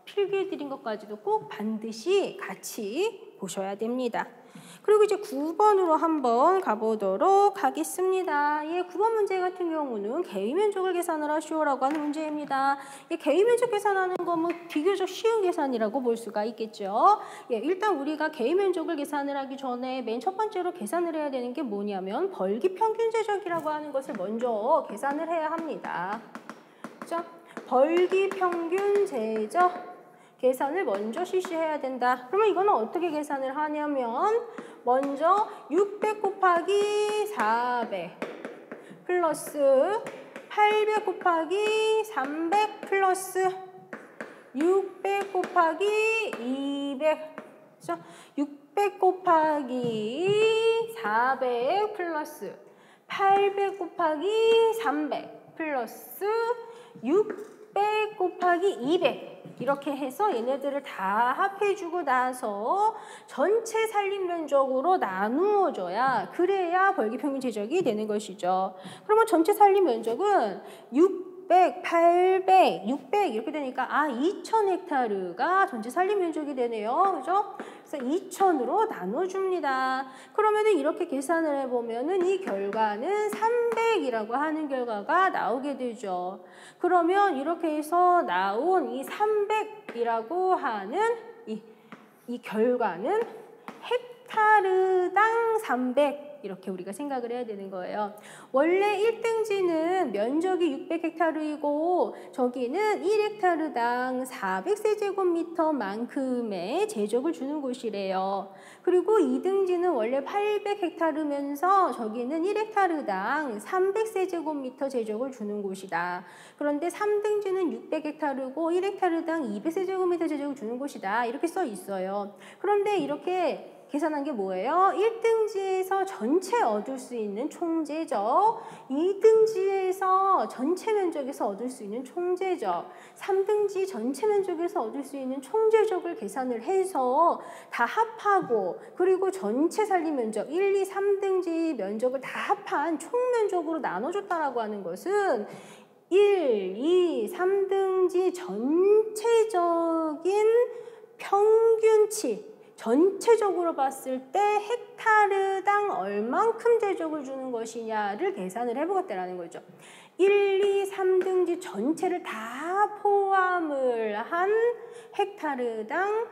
필기해 드린 것까지도 꼭 반드시 같이 보셔야 됩니다. 그리고 이제 구 번으로 한번 가보도록 하겠습니다. 예, 구 번 문제 같은 경우는 개위 면적을 계산을 하시오라고 하는 문제입니다. 예, 개위 면적 계산하는 거 뭐 비교적 쉬운 계산이라고 볼 수가 있겠죠. 예, 일단 우리가 개위 면적을 계산을 하기 전에 맨 첫 번째로 계산을 해야 되는 게 뭐냐면 벌기 평균 제적이라고 하는 것을 먼저 계산을 해야 합니다. 그렇죠? 벌기 평균 제적 계산을 먼저 실시해야 된다. 그러면 이거는 어떻게 계산을 하냐면 먼저 육백 곱하기 사백 플러스 팔백 곱하기 삼백 플러스 육백 곱하기 이백 그렇죠? 육백 곱하기 사백 플러스 팔백 곱하기 삼백 플러스 육백 곱하기 이백 이렇게 해서 얘네들을 다 합해주고 나서 전체 산림 면적으로 나누어줘야 그래야 벌기평균 제적이 되는 것이죠. 그러면 전체 산림 면적은 육백, 팔백, 육백 이렇게 되니까 아 이천 헥타르가 전체 산림 면적이 되네요. 그죠? 그래서 이천으로 나눠줍니다. 그러면은 이렇게 계산을 해보면은 이 결과는 삼백이라고 하는 결과가 나오게 되죠. 그러면 이렇게 해서 나온 이 삼백이라고 하는 이, 이 결과는 헥타르당 삼백 이렇게 우리가 생각을 해야 되는 거예요. 원래 일 등지는 면적이 육백 헥타르이고 저기는 일 헥타르당 사백 세제곱미터만큼의 제적을 주는 곳이래요. 그리고 이 등지는 원래 팔백 헥타르면서 저기는 일 헥타르당 삼백 세제곱미터 제적을 주는 곳이다. 그런데 삼 등지는 육백 헥타르고 일 헥타르당 이백 세제곱미터 제적을 주는 곳이다. 이렇게 써 있어요. 그런데 이렇게 계산한 게 뭐예요? 일 등지에서 전체 얻을 수 있는 총제적, 이 등지에서 전체 면적에서 얻을 수 있는 총제적, 삼 등지 전체 면적에서 얻을 수 있는 총제적을 계산을 해서 다 합하고 그리고 전체 산림 면적 일, 이, 삼 등지 면적을 다 합한 총 면적으로 나눠줬다라고 하는 것은 일, 이, 삼 등지 전체적인 평균치 전체적으로 봤을 때 헥타르당 얼만큼 제적을 주는 것이냐를 계산을 해보겠다라는 거죠. 일, 이, 삼 등지 전체를 다 포함을 한 헥타르당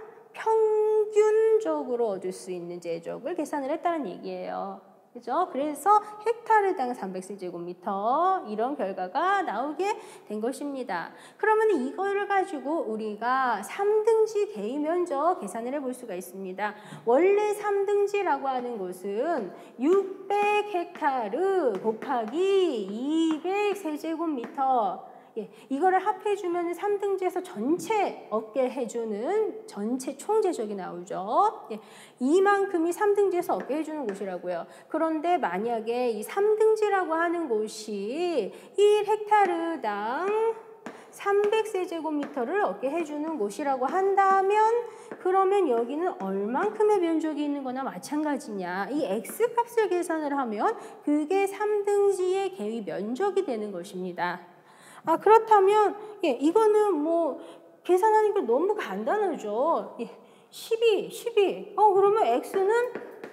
평균적으로 얻을 수 있는 제적을 계산을 했다는 얘기예요. 그죠? 그래서 헥타르당 삼백 세제곱미터 이런 결과가 나오게 된 것입니다. 그러면 이거를 가지고 우리가 삼 등지 개위 면적 계산을 해볼 수가 있습니다. 원래 삼 등지라고 하는 곳은 육백 헥타르 곱하기 이백 세제곱미터 예, 이거를 합해주면 삼 등지에서 전체 얻게 해주는 전체 총제적이 나오죠. 예, 이만큼이 삼 등지에서 얻게 해주는 곳이라고요. 그런데 만약에 이 삼 등지라고 하는 곳이 일 헥타르당 삼백 세제곱미터를 얻게 해주는 곳이라고 한다면 그러면 여기는 얼만큼의 면적이 있는 거나 마찬가지냐. 이 X값을 계산을 하면 그게 삼 등지의 개위 면적이 되는 것입니다. 아, 그렇다면, 예, 이거는 뭐, 계산하는 게 너무 간단하죠. 예, 십이, 십이. 어, 그러면 X는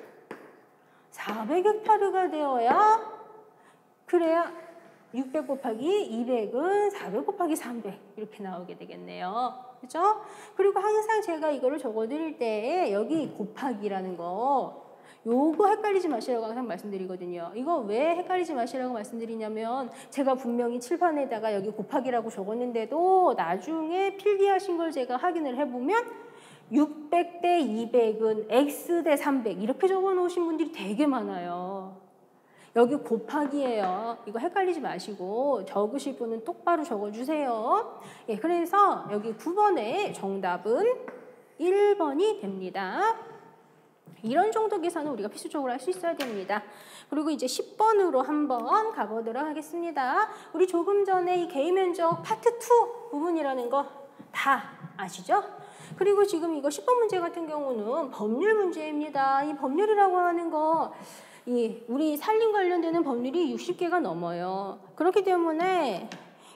사백 헥타르가 되어야, 그래야 육백 곱하기 이백은 사백 곱하기 삼백. 이렇게 나오게 되겠네요. 그죠? 그리고 항상 제가 이거를 적어드릴 때, 여기 곱하기라는 거, 요거 헷갈리지 마시라고 항상 말씀드리거든요. 이거 왜 헷갈리지 마시라고 말씀드리냐면 제가 분명히 칠판에다가 여기 곱하기라고 적었는데도 나중에 필기하신 걸 제가 확인을 해보면 육백 대 이백은 X 대 삼백 이렇게 적어놓으신 분들이 되게 많아요. 여기 곱하기예요. 이거 헷갈리지 마시고 적으실 분은 똑바로 적어주세요. 예, 그래서 여기 구 번의 정답은 일 번이 됩니다. 이런 정도 계산은 우리가 필수적으로 할 수 있어야 됩니다. 그리고 이제 십 번으로 한번 가보도록 하겠습니다. 우리 조금 전에 이 개위 면적 파트 이 부분이라는 거 다 아시죠? 그리고 지금 이거 십 번 문제 같은 경우는 법률 문제입니다. 이 법률이라고 하는 거 이 우리 산림 관련되는 법률이 육십 개가 넘어요. 그렇기 때문에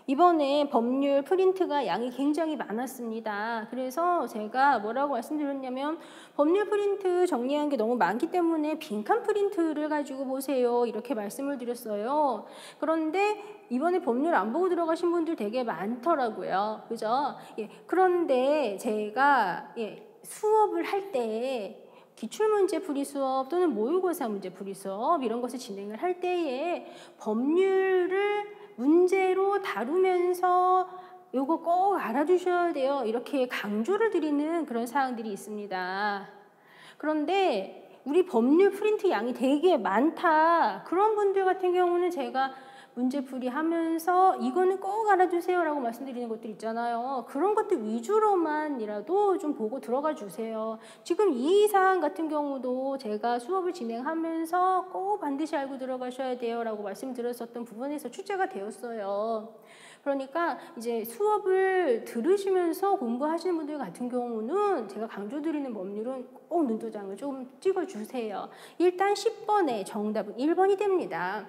이번에 법률 프린트가 양이 굉장히 많았습니다. 그래서 제가 뭐라고 말씀드렸냐면 법률 프린트 정리한 게 너무 많기 때문에 빈칸 프린트를 가지고 보세요. 이렇게 말씀을 드렸어요. 그런데 이번에 법률 안 보고 들어가신 분들 되게 많더라고요. 그죠? 예, 그런데 제가 예, 수업을 할 때 기출문제 풀이 수업 또는 모의고사 문제 풀이 수업 이런 것을 진행을 할 때에 법률을 문제로 다루면서 요거 꼭 알아두셔야 돼요. 이렇게 강조를 드리는 그런 사항들이 있습니다. 그런데 우리 법률 프린트 양이 되게 많다. 그런 분들 같은 경우는 제가 문제풀이 하면서 이거는 꼭 알아주세요 라고 말씀드리는 것들 있잖아요. 그런 것들 위주로만이라도 좀 보고 들어가 주세요. 지금 이 사항 같은 경우도 제가 수업을 진행하면서 꼭 반드시 알고 들어가셔야 돼요 라고 말씀드렸었던 부분에서 출제가 되었어요. 그러니까 이제 수업을 들으시면서 공부하시는 분들 같은 경우는 제가 강조드리는 법률은 꼭 눈도장을 좀 찍어주세요. 일단 십 번의 정답은 일 번이 됩니다.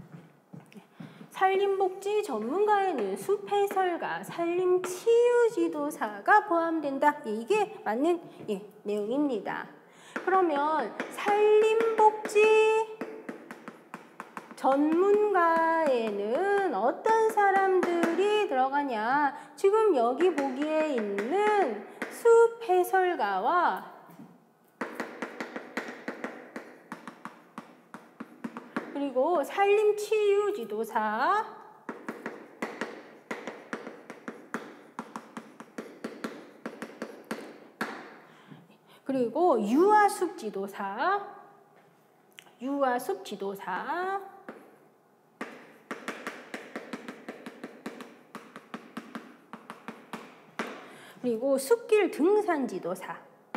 산림복지 전문가에는 숲해설가, 산림치유지도사가 포함된다. 예, 이게 맞는 예, 내용입니다. 그러면 산림복지 전문가에는 어떤 사람들이 들어가냐? 지금 여기 보기에 있는 숲해설가와 그리고 산림치유지도사 그리고 유아숲지도사 유아숲지도사 그리고 숲길 등산지도사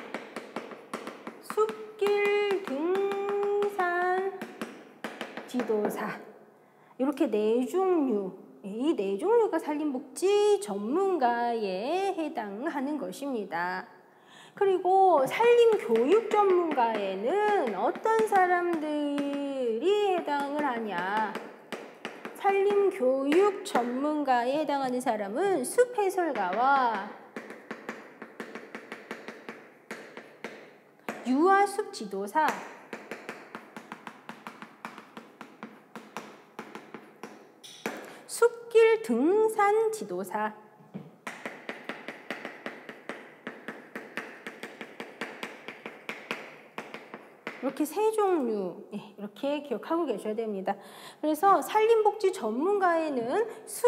숲길 등산 지도사 이렇게 네 종류, 이 네 종류가 산림복지 전문가에 해당하는 것입니다. 그리고 산림교육 전문가에는 어떤 사람들이 해당을 하냐? 산림교육 전문가에 해당하는 사람은 숲해설가와 유아숲지도사 숲길 등산 지도사 이렇게 세 종류 이렇게 기억하고 계셔야 됩니다. 그래서 산림복지 전문가에는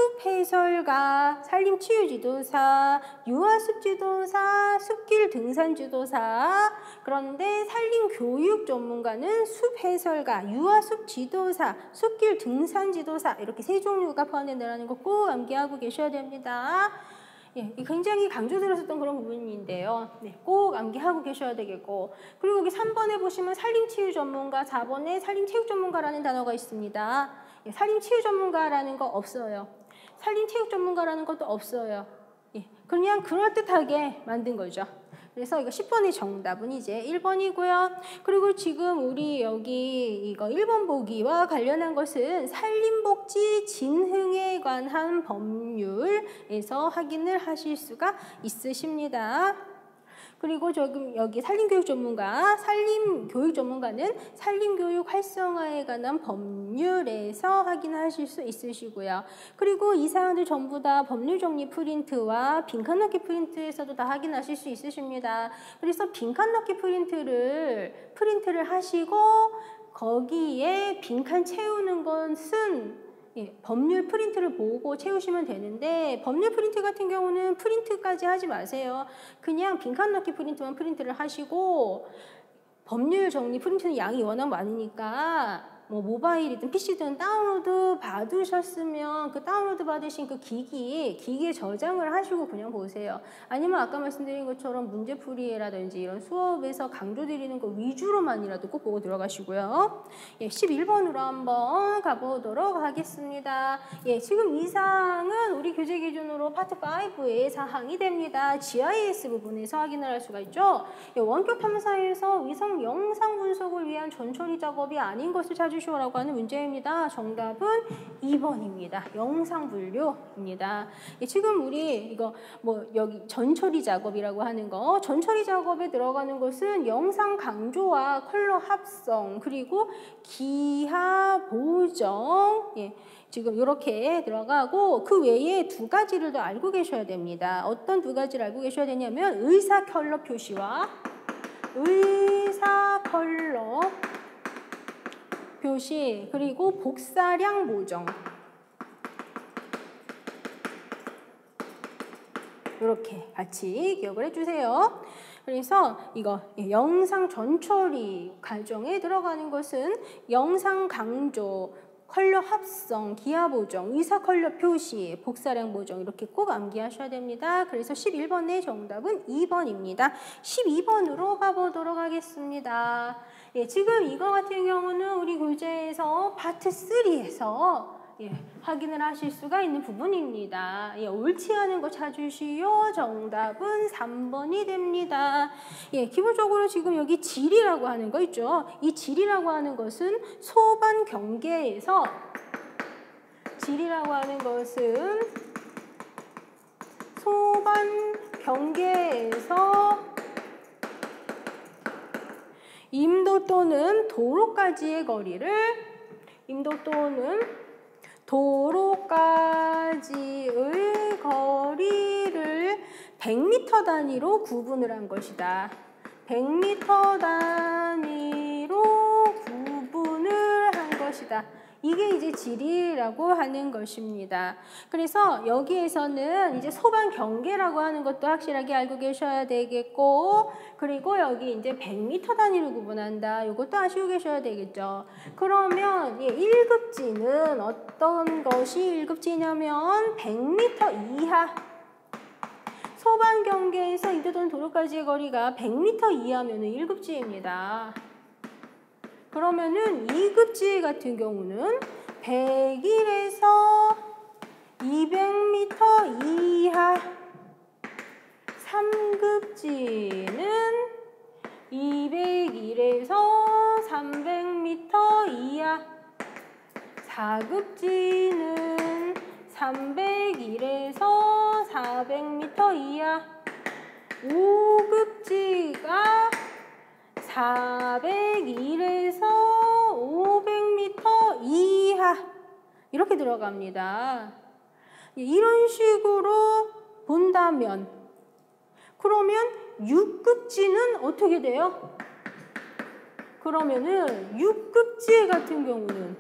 숲해설가, 산림치유지도사, 유아숲지도사, 숲길 등산지도사 그런데 산림교육 전문가는 숲해설가, 유아숲지도사, 숲길 등산지도사 이렇게 세 종류가 포함된다는 거 꼭 암기하고 계셔야 됩니다. 예, 굉장히 강조드렸었던 그런 부분인데요. 네, 꼭 암기하고 계셔야 되겠고 그리고 여기 삼 번에 보시면 산림치유 전문가, 사 번에 산림체육 전문가라는 단어가 있습니다. 예, 산림치유 전문가라는 거 없어요. 산림체육 전문가라는 것도 없어요. 예, 그냥 그럴듯하게 만든 거죠. 그래서 이거 십 번의 정답은 이제 일 번이고요. 그리고 지금 우리 여기 이거 일 번 보기와 관련한 것은 산림복지 진흥에 관한 법률에서 확인을 하실 수가 있으십니다. 그리고 지금 여기 산림교육 전문가, 산림교육 전문가는 산림교육 활성화에 관한 법률에서 확인하실 수 있으시고요. 그리고 이 사항들 전부 다 법률 정리 프린트와 빈칸 넣기 프린트에서도 다 확인하실 수 있으십니다. 그래서 빈칸 넣기 프린트를 프린트를 하시고 거기에 빈칸 채우는 것은 예, 법률 프린트를 보고 채우시면 되는데 법률 프린트 같은 경우는 프린트까지 하지 마세요. 그냥 빈칸 넣기 프린트만 프린트를 하시고 법률 정리 프린트는 양이 워낙 많으니까 뭐 모바일이든 피시든 다운로드 받으셨으면 그 다운로드 받으신 그 기기에 기기에 저장을 하시고 그냥 보세요. 아니면 아까 말씀드린 것처럼 문제풀이라든지 이런 수업에서 강조드리는 거 위주로만이라도 꼭 보고 들어가시고요. 예, 십일 번으로 한번 가보도록 하겠습니다. 예, 지금 이 사항은 우리 교재 기준으로 파트 오의 사항이 됩니다. 지아이에스 부분에서 확인을 할 수가 있죠. 예, 원격 탐사에서 위성 영상 분석을 위한 전처리 작업이 아닌 것을 찾을 찾으시오라고 하는 문제입니다. 정답은 이 번입니다. 영상분류입니다. 예, 지금 우리 이거 뭐 여기 전처리 작업이라고 하는 거, 전처리 작업에 들어가는 것은 영상 강조와 컬러 합성 그리고 기하 보정, 예, 지금 이렇게 들어가고 그 외에 두 가지를 더 알고 계셔야 됩니다. 어떤 두 가지를 알고 계셔야 되냐면 의사 컬러 표시와 의사 컬러 표시 그리고 복사량 보정, 이렇게 같이 기억을 해주세요. 그래서 이거 영상 전처리 과정에 들어가는 것은 영상 강조, 컬러 합성, 기하 보정, 의사 컬러 표시, 복사량 보정 이렇게 꼭 암기하셔야 됩니다. 그래서 십일 번의 정답은 이 번입니다. 십이 번으로 가보도록 하겠습니다. 예, 지금 이거 같은 경우는 우리 교재에서 파트 삼에서 예, 확인을 하실 수가 있는 부분입니다. 예, 옳지 않은 거 찾으시오. 정답은 삼 번이 됩니다. 예, 기본적으로 지금 여기 질이라고 하는 거 있죠. 이 질이라고 하는 것은 소반 경계에서 질이라고 하는 것은 소반 경계에서 임도 또는 도로까지의 거리를 임도 또는 도로까지의 거리를 백 미터 단위로 구분을 한 것이다. 백 미터 단위로 구분을 한 것이다. 이게 이제 질이라고 하는 것입니다. 그래서 여기에서는 이제 소반 경계라고 하는 것도 확실하게 알고 계셔야 되겠고, 그리고 여기 이제 백 미터 단위로 구분한다. 이것도 아시고 계셔야 되겠죠. 그러면 예, 일 급지는 어떤 것이 일 급지냐면 백 미터 이하. 소반 경계에서 임도 또는 도로까지의 거리가 백 미터 이하면 일 급지입니다. 그러면은 이 급지 같은 경우는 백일에서 이백 미터 이하, 삼 급지는 이백일에서 삼백 미터 이하, 사 급지는 삼백일에서 사백 미터 이하, 오 급지가 사백일에서 오백 미터 이하 이렇게 들어갑니다. 이런 식으로 본다면 그러면 육 급지는 어떻게 돼요? 그러면은 육 급지 같은 경우는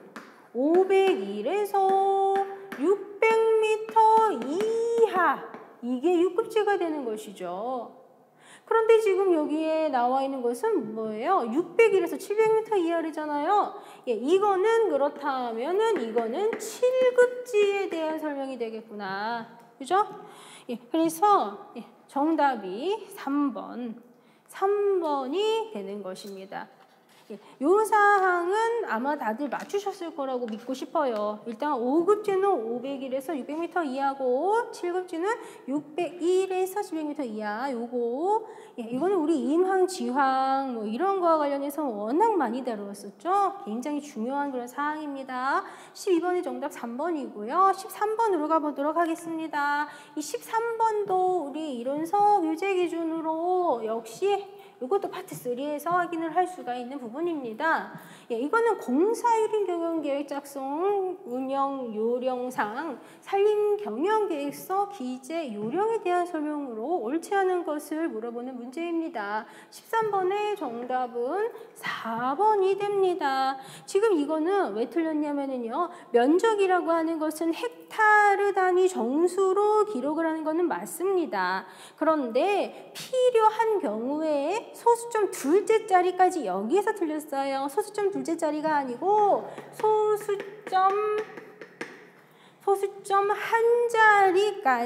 오백일에서 육백 미터 이하, 이게 육 급지가 되는 것이죠. 그런데 지금 여기에 나와 있는 것은 뭐예요? 육백일에서 칠백 미터 이하래잖아요. 예, 이거는 그렇다면은 이거는 칠 급지에 대한 설명이 되겠구나. 그죠? 예, 그래서 예, 정답이 삼 번. 삼 번이 되는 것입니다. 예, 요 사항은 아마 다들 맞추셨을 거라고 믿고 싶어요. 일단 오 급지는 오백일에서 육백 미터 이하고 칠 급지는 육백일에서 칠백 미터 이하. 요거 예, 이거는 우리 인황, 지황 뭐 이런 거와 관련해서 워낙 많이 다루었었죠. 굉장히 중요한 그런 사항입니다. 십이 번의 정답 삼 번이고요. 십삼 번으로 가보도록 하겠습니다. 이 십삼 번도 우리 이론서 교재 기준으로 역시 이것도 파트 삼에서 확인을 할 수가 있는 부분입니다. 예, 이거는 공사유린 경영계획 작성, 운영 요령상, 산림 경영계획서 기재 요령에 대한 설명으로 옳지 않은 것을 물어보는 문제입니다. 십삼 번의 정답은 사 번이 됩니다. 지금 이거는 왜 틀렸냐면요. 면적이라고 하는 것은 헥타르 단위 정수로 기록을 하는 것은 맞습니다. 그런데 필요한 경우에 소수점 둘째 자리까지 여기에서 틀렸어요. 소수점 둘째 자리가 아니고 소수점 소수점 한 자리까지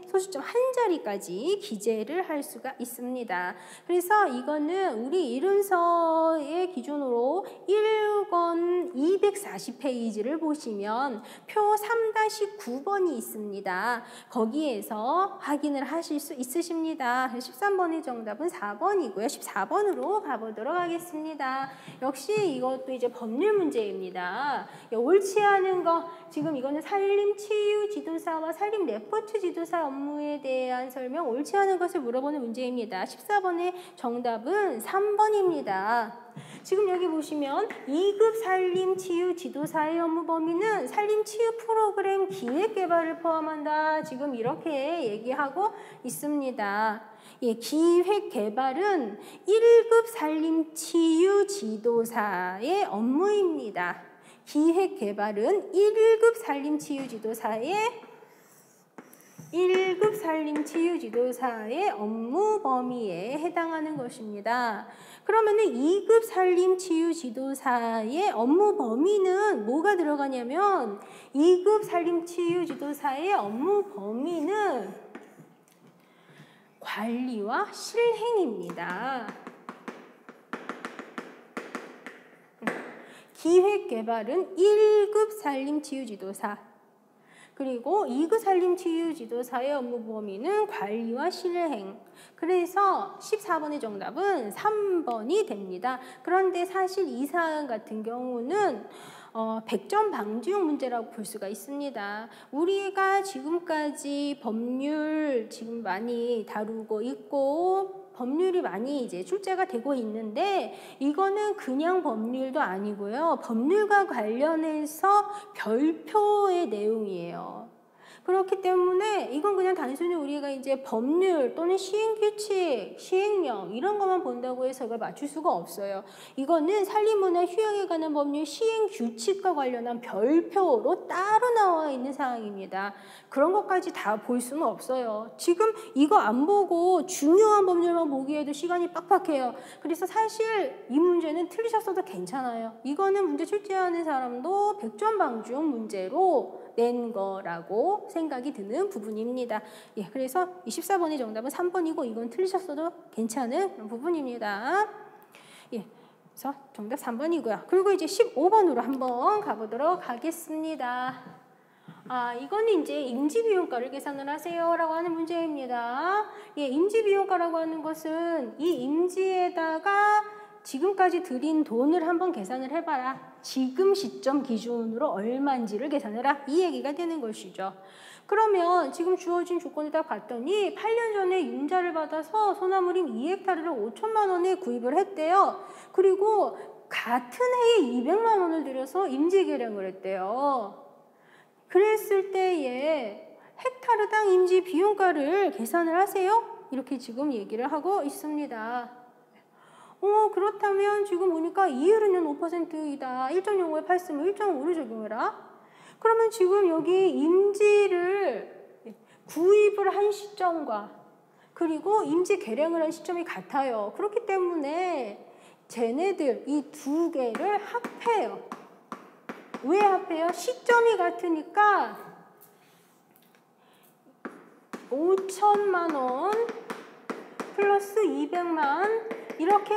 소수점 한 자리까지 기재를 할 수가 있습니다. 그래서 이거는 우리 이론서의 기준으로 일 권 이백사십 페이지를 보시면 표 삼 다시 구 번이 있습니다. 거기에서 확인을 하실 수 있으십니다. 십삼 번의 정답은 사 번이고요. 십사 번으로 가보도록 하겠습니다. 역시 이것도 이제 법률 문제입니다. 옳지 않은 거, 지금 이거는 산림 치유 지도사와 산림 레포트 지도사 업무에 대한 설명, 옳지 않은 것을 물어보는 문제입니다. 십사 번의 정답은 삼 번입니다. 지금 여기 보시면 이 급 산림치유 지도사의 업무 범위는 산림치유 프로그램 기획개발을 포함한다. 지금 이렇게 얘기하고 있습니다. 예, 기획개발은 일 급 산림치유 지도사의 업무입니다. 기획개발은 일 급 산림치유지도사의 일 급 산림치유지도사의 업무 범위에 해당하는 것입니다. 그러면은 이 급 산림치유지도사의 업무 범위는 뭐가 들어가냐면 이 급 산림치유지도사의 업무 범위는 관리와 실행입니다. 기획개발은 일 급 산림치유지도사, 그리고 이 급 산림치유지도사의 업무 범위는 관리와 실행. 그래서 십사 번의 정답은 삼 번이 됩니다. 그런데 사실 이 사안 같은 경우는 어, 백 점 방지용 문제라고 볼 수가 있습니다. 우리가 지금까지 법률 지금 많이 다루고 있고 법률이 많이 이제 출제가 되고 있는데 이거는 그냥 법률도 아니고요. 법률과 관련해서 별표의 내용이에요. 그렇기 때문에 이건 그냥 단순히 우리가 이제 법률 또는 시행규칙, 시행령 이런 것만 본다고 해서 이걸 맞출 수가 없어요. 이거는 산림문화 휴양에 관한 법률 시행규칙과 관련한 별표로 따로 나와 있는 사항입니다. 그런 것까지 다 볼 수는 없어요. 지금 이거 안 보고 중요한 법률만 보기에도 시간이 빡빡해요. 그래서 사실 이 문제는 틀리셨어도 괜찮아요. 이거는 문제 출제하는 사람도 백 점 방지용 문제로 낸 거라고 생각이 드는 부분입니다. 예, 그래서 이 십사 번의 정답은 삼 번이고 이건 틀리셨어도 괜찮은 그런 부분입니다. 예, 그래서 정답 삼 번이고요. 그리고 이제 십오 번으로 한번 가보도록 하겠습니다. 아, 이거는 이제 임지비용가를 계산을 하세요라고 하는 문제입니다. 예, 임지비용가라고 하는 것은 이 임지에다가 지금까지 들인 돈을 한번 계산을 해봐라. 지금 시점 기준으로 얼마인지를 계산해라. 이 얘기가 되는 것이죠. 그러면 지금 주어진 조건을 딱 봤더니 팔 년 전에 융자를 받아서 소나무림 이 헥타르를 오천만 원에 구입을 했대요. 그리고 같은 해에 이백만 원을 들여서 임지 계량을 했대요. 그랬을 때에 헥타르당 임지 비용가를 계산을 하세요. 이렇게 지금 얘기를 하고 있습니다. 어, 그렇다면 지금 보니까 이율은 오 퍼센트이다. 일 점 영오에 팔 쓰면 일 점 오를 적용해라. 그러면 지금 여기 임지를 구입을 한 시점과 그리고 임지 계량을 한 시점이 같아요. 그렇기 때문에 쟤네들 이 두 개를 합해요. 왜 합해요? 시점이 같으니까 오천만 원 플러스 이백만 이렇게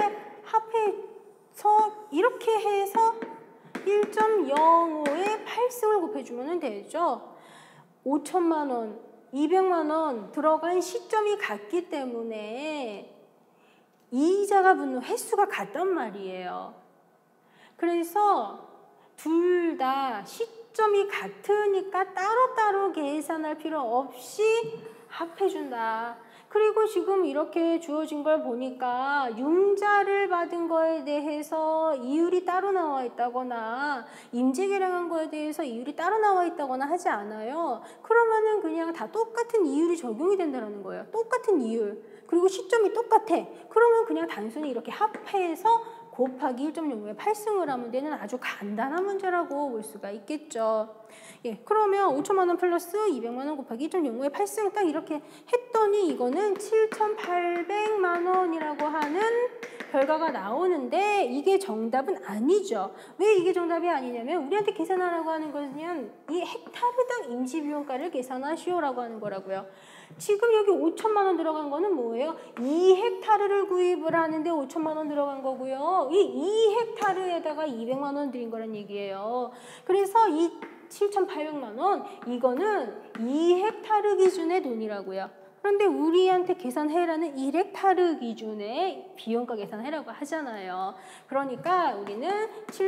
합해서 이렇게 해서 일 점 영오에 팔 승을 곱해주면 되죠. 오천만 원, 이백만 원 들어간 시점이 같기 때문에 이자가 붙는 횟수가 같단 말이에요. 그래서 둘 다 시점이 같으니까 따로따로 계산할 필요 없이 합해준다. 그리고 지금 이렇게 주어진 걸 보니까 융자를 받은 거에 대해서 이율이 따로 나와 있다거나 임지 계량한 거에 대해서 이율이 따로 나와 있다거나 하지 않아요. 그러면은 그냥 다 똑같은 이율이 적용이 된다는 거예요. 똑같은 이율. 그리고 시점이 똑같아. 그러면 그냥 단순히 이렇게 합해서 곱하기 일 점 영오에 팔 승을 하면 되는 아주 간단한 문제라고 볼 수가 있겠죠. 예, 그러면 오천만 원 플러스 이백만 원 곱하기 일 점 영오에 팔 승 딱 이렇게 했더니 이거는 칠천팔백만 원이라고 하는 결과가 나오는데 이게 정답은 아니죠. 왜 이게 정답이 아니냐면 우리한테 계산하라고 하는 것은 이 헥타르당 임시비용가를 계산하시오라고 하는 거라고요. 지금 여기 오천만 원 들어간 거는 뭐예요? 이 헥타르를 구입을 하는데 오천만 원 들어간 거고요. 이 이 헥타르에다가 이백만 원 들인 거란 얘기예요. 그래서 이 칠천팔백만 원 이거는 이 헥타르 기준의 돈이라고요. 그런데 우리한테 계산해라는 일 헥타르 기준의 비용가 계산해라고 하잖아요. 그러니까 우리는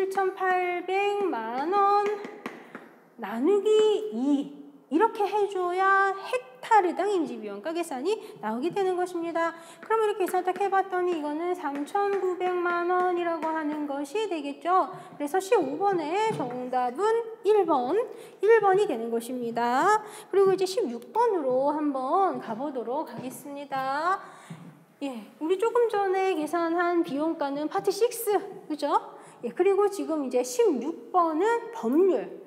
칠천팔백만 원 나누기 이 이렇게 해줘야 헥타르당 임시비용가 계산이 나오게 되는 것입니다. 그럼 이렇게 계산 딱 해봤더니 이거는 삼천구백만 원이라고 하는 것이 되겠죠. 그래서 십오 번의 정답은 일 번, 일 번이 되는 것입니다. 그리고 이제 십육 번으로 한번 가보도록 하겠습니다. 예, 우리 조금 전에 계산한 비용가는 파트 육, 그죠? 예, 그리고 지금 이제 십육 번은 법률.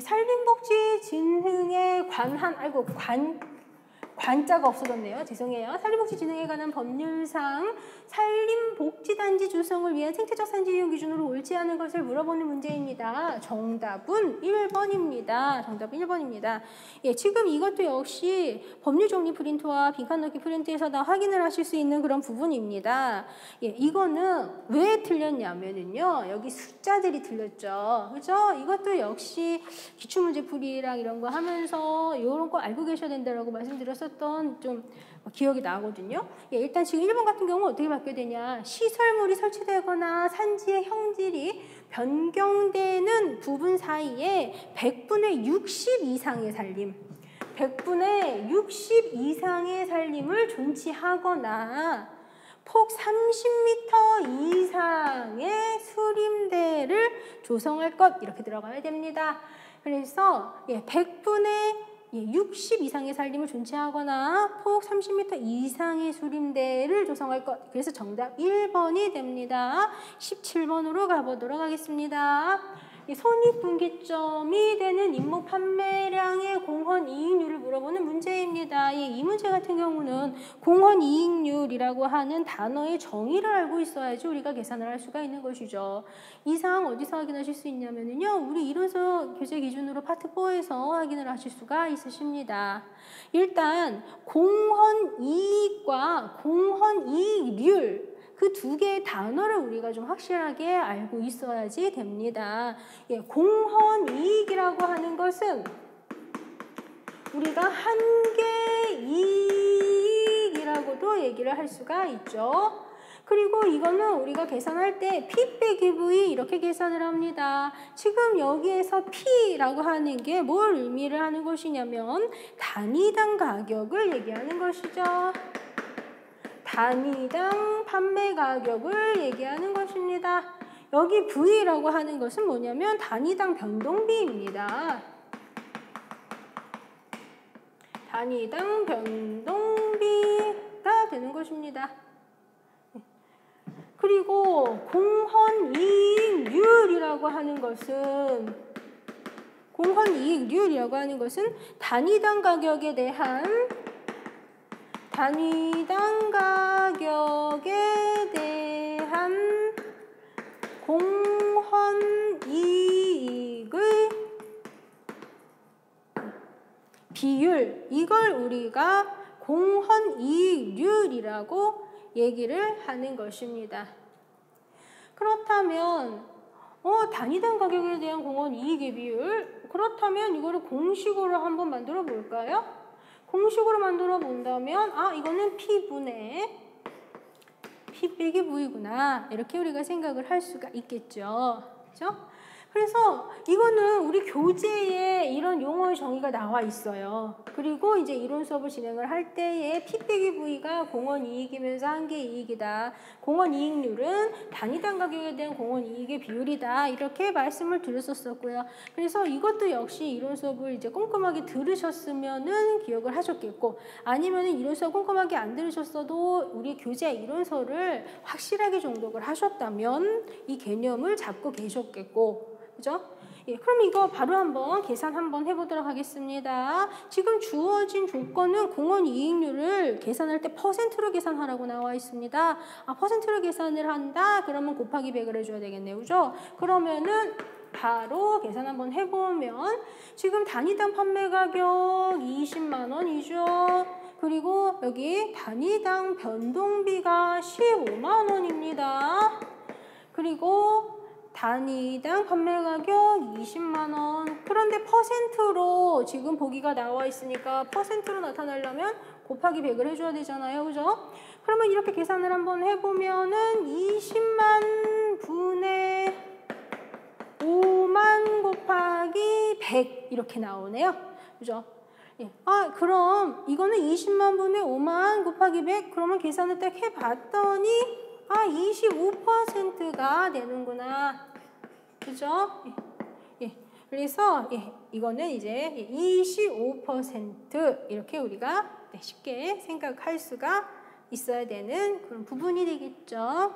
산림복지진흥에 관한, 아이고, 관, 관자가 없어졌네요. 죄송해요. 산림복지진흥에 관한 법률상 산림복지단지 조성을 위한 생태적 산지 이용 기준으로 옳지 않은 것을 물어보는 문제입니다. 정답은 일 번입니다. 정답은 일 번입니다. 예, 지금 이것도 역시 법률 정리 프린트와 빈칸 넣기 프린트에서 다 확인을 하실 수 있는 그런 부분입니다. 예, 이거는 왜 틀렸냐면은요. 여기 숫자들이 틀렸죠. 그죠? 이것도 역시 기출문제풀이랑 이런 거 하면서 이런 거 알고 계셔야 된다라고 말씀드렸었던 좀 기억이 나거든요. 예, 일단 지금 일 번 같은 경우는 어떻게 바뀌어야 되냐. 시설물이 설치되거나 산지의 형질이 변경되는 부분 사이에 백분의 육십 이상의 산림, 백분의 육십 이상의 산림을 존치하거나 폭 삼십 미터 이상의 수림대를 조성할 것 이렇게 들어가야 됩니다. 그래서 예, 백분의 육십 이상의 산림을 존치하거나 폭 삼십 미터 이상의 수림대를 조성할 것. 그래서 정답 일 번이 됩니다. 십칠 번으로 가보도록 하겠습니다. 손익분기점이 되는 임목 판매량의 공헌 이익률을 물어보는 문제입니다. 이 문제 같은 경우는 공헌 이익률이라고 하는 단어의 정의를 알고 있어야지 우리가 계산을 할 수가 있는 것이죠. 이 사항 어디서 확인하실 수 있냐면요. 우리 이론서 교재 기준으로 파트 사에서 확인을 하실 수가 있으십니다. 일단 공헌 이익과 공헌 이익률 그 두 개의 단어를 우리가 좀 확실하게 알고 있어야지 됩니다. 예, 공헌 이익이라고 하는 것은 우리가 한계 이익이라고도 얘기를 할 수가 있죠. 그리고 이거는 우리가 계산할 때 P 빼기 V 이렇게 계산을 합니다. 지금 여기에서 P라고 하는 게 뭘 의미를 하는 것이냐면 단위당 가격을 얘기하는 것이죠. 단위당 판매 가격을 얘기하는 것입니다. 여기 V라고 하는 것은 뭐냐면 단위당 변동비입니다. 단위당 변동비가 되는 것입니다. 그리고 공헌이익률이라고 하는 것은 공헌이익률이라고 하는 것은 단위당 가격에 대한 단위당 가격에 대한 공헌이익의 비율, 이걸 우리가 공헌이익률이라고 얘기를 하는 것입니다. 그렇다면 어, 단위당 가격에 대한 공헌이익의 비율, 그렇다면 이거를 공식으로 한번 만들어 볼까요? 공식으로 만들어 본다면 아 이거는 P분의 P 빼기 V구나 이렇게 우리가 생각을 할 수가 있겠죠. 그렇죠? 그래서 이거는 우리 교재에 이런 용어의 정의가 나와 있어요. 그리고 이제 이론 수업을 진행을 할 때에 P 빼기 V가 공헌이익이면서 한계이익이다. 공헌이익률은 단위당 가격에 대한 공헌이익의 비율이다. 이렇게 말씀을 드렸었고요. 그래서 이것도 역시 이론 수업을 이제 꼼꼼하게 들으셨으면은 기억을 하셨겠고, 아니면은 이론 수업 꼼꼼하게 안 들으셨어도 우리 교재 이론서를 확실하게 정독을 하셨다면 이 개념을 잡고 계셨겠고, 그죠? 예, 그럼 이거 바로 한번 계산 한번 해보도록 하겠습니다. 지금 주어진 조건은 공헌이익률을 계산할 때 퍼센트로 계산하라고 나와 있습니다. 아, 퍼센트로 계산을 한다? 그러면 곱하기 백을 해줘야 되겠네요. 그죠? 그러면은 바로 계산 한번 해보면 지금 단위당 판매 가격 이십만 원이죠. 그리고 여기 단위당 변동비가 십오만 원입니다. 그리고 단위당 판매 가격 이십만 원. 그런데 퍼센트로 지금 보기가 나와 있으니까 퍼센트로 나타내려면 곱하기 백을 해줘야 되잖아요. 그죠? 그러면 이렇게 계산을 한번 해보면은 이십만 분의 오만 곱하기 백 이렇게 나오네요. 그죠? 예. 아, 그럼 이거는 이십만 분의 오만 곱하기 백 그러면 계산을 딱 해봤더니 아, 이십오 퍼센트가 되는구나. 그죠? 예. 예. 그래서 예, 이거는 이제 이십오 퍼센트 이렇게 우리가 네, 쉽게 생각할 수가 있어야 되는 그런 부분이 되겠죠.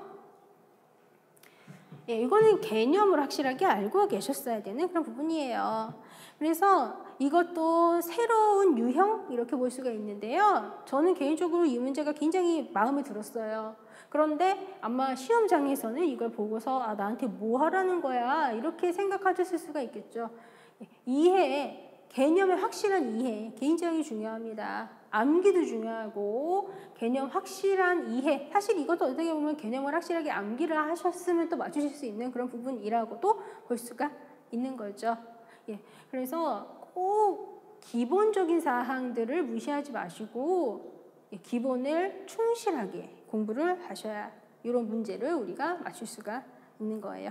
예, 이거는 개념을 확실하게 알고 계셨어야 되는 그런 부분이에요. 그래서 이것도 새로운 유형 이렇게 볼 수가 있는데요. 저는 개인적으로 이 문제가 굉장히 마음에 들었어요. 그런데 아마 시험장에서는 이걸 보고서 아, 나한테 뭐 하라는 거야 이렇게 생각하셨을 수가 있겠죠. 이해, 개념의 확실한 이해 굉장히 중요합니다. 암기도 중요하고 개념 확실한 이해, 사실 이것도 어떻게 보면 개념을 확실하게 암기를 하셨으면 또 맞추실 수 있는 그런 부분이라고도 볼 수가 있는 거죠. 예, 그래서 꼭 기본적인 사항들을 무시하지 마시고 예, 기본을 충실하게 공부를 하셔야 이런 문제를 우리가 맞출 수가 있는 거예요.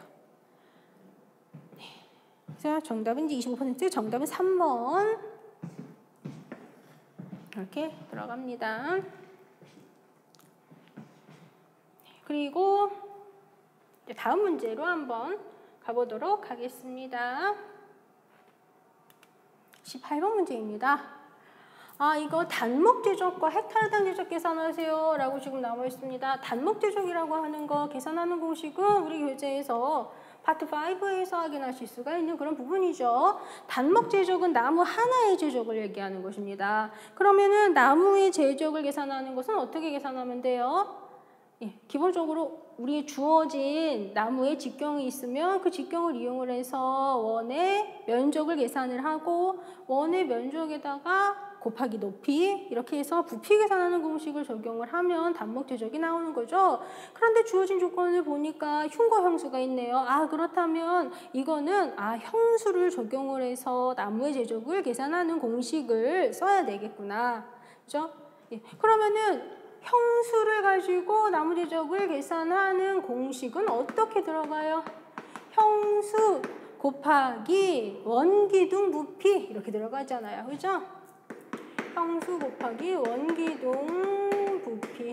그래서 정답은 이제 이십오 퍼센트, 정답은 삼 번 이렇게 들어갑니다. 그리고 다음 문제로 한번 가보도록 하겠습니다. 십팔 번 문제입니다. 아, 이거 단목 제적과 헥타르당 제적 계산하세요 라고 지금 나와 있습니다. 단목 제적이라고 하는 거 계산하는 공식은 우리 교재에서 파트 오에서 확인하실 수가 있는 그런 부분이죠. 단목 제적은 나무 하나의 제적을 얘기하는 것입니다. 그러면은 나무의 제적을 계산하는 것은 어떻게 계산하면 돼요? 예, 기본적으로 우리의 주어진 나무의 직경이 있으면 그 직경을 이용을 해서 원의 면적을 계산을 하고 원의 면적에다가 곱하기 높이 이렇게 해서 부피 계산하는 공식을 적용을 하면 단목 제적이 나오는 거죠. 그런데 주어진 조건을 보니까 흉과 형수가 있네요. 아, 그렇다면 이거는 아, 형수를 적용을 해서 나무의 제적을 계산하는 공식을 써야 되겠구나. 그죠? 예. 그러면은 형수를 가지고 나무 제적을 계산하는 공식은 어떻게 들어가요? 형수 곱하기 원기둥 부피 이렇게 들어가잖아요. 그죠? 형수 곱하기 원기둥 부피.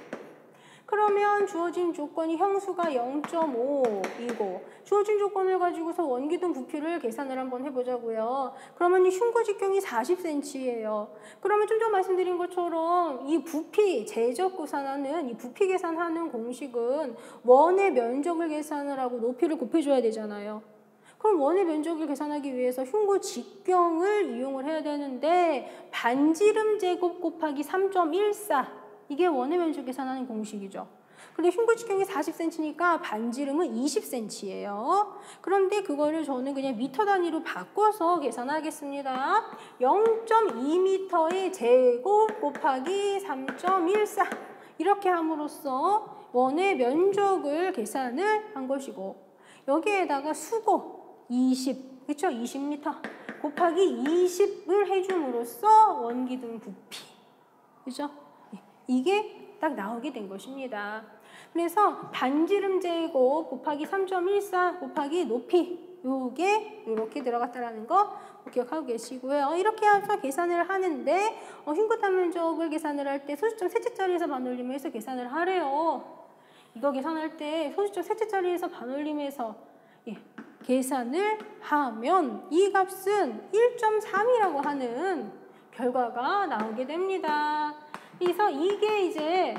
그러면 주어진 조건이 형수가 영 점 오이고 주어진 조건을 가지고서 원기둥 부피를 계산을 한번 해보자고요. 그러면 이 흉고 직경이 사십 센티미터예요. 그러면 좀 전 말씀드린 것처럼 이 부피, 제적 계산하는 이 부피 계산하는 공식은 원의 면적을 계산을 하고 높이를 곱해줘야 되잖아요. 그럼 원의 면적을 계산하기 위해서 흉고 직경을 이용을 해야 되는데 반지름 제곱 곱하기 삼 점 일사 이게 원의 면적 계산하는 공식이죠. 근데 흉고 직경이 사십 센티미터니까 반지름은 이십 센티미터예요. 그런데 그거를 저는 그냥 미터 단위로 바꿔서 계산하겠습니다. 영 점 이 미터의 제곱 곱하기 삼 점 일사 이렇게 함으로써 원의 면적을 계산을 한 것이고 여기에다가 수고 이십, 그렇죠? 이십 미터 곱하기 이십을 해줌으로써 원기둥 부피, 그렇죠? 이게 딱 나오게 된 것입니다. 그래서 반지름 제곱 곱하기 삼 점 일사 곱하기 높이 요게 이렇게 들어갔다라는 거 기억하고 계시고요. 이렇게 해서 계산을 하는데 어, 흉고 면적을 계산을 할 때 소수점 셋째 자리에서 반올림해서 계산을 하래요. 이거 계산할 때 소수점 셋째 자리에서 반올림해서 예, 계산을 하면 이 값은 일 점 삼이라고 하는 결과가 나오게 됩니다. 그래서 이게 이제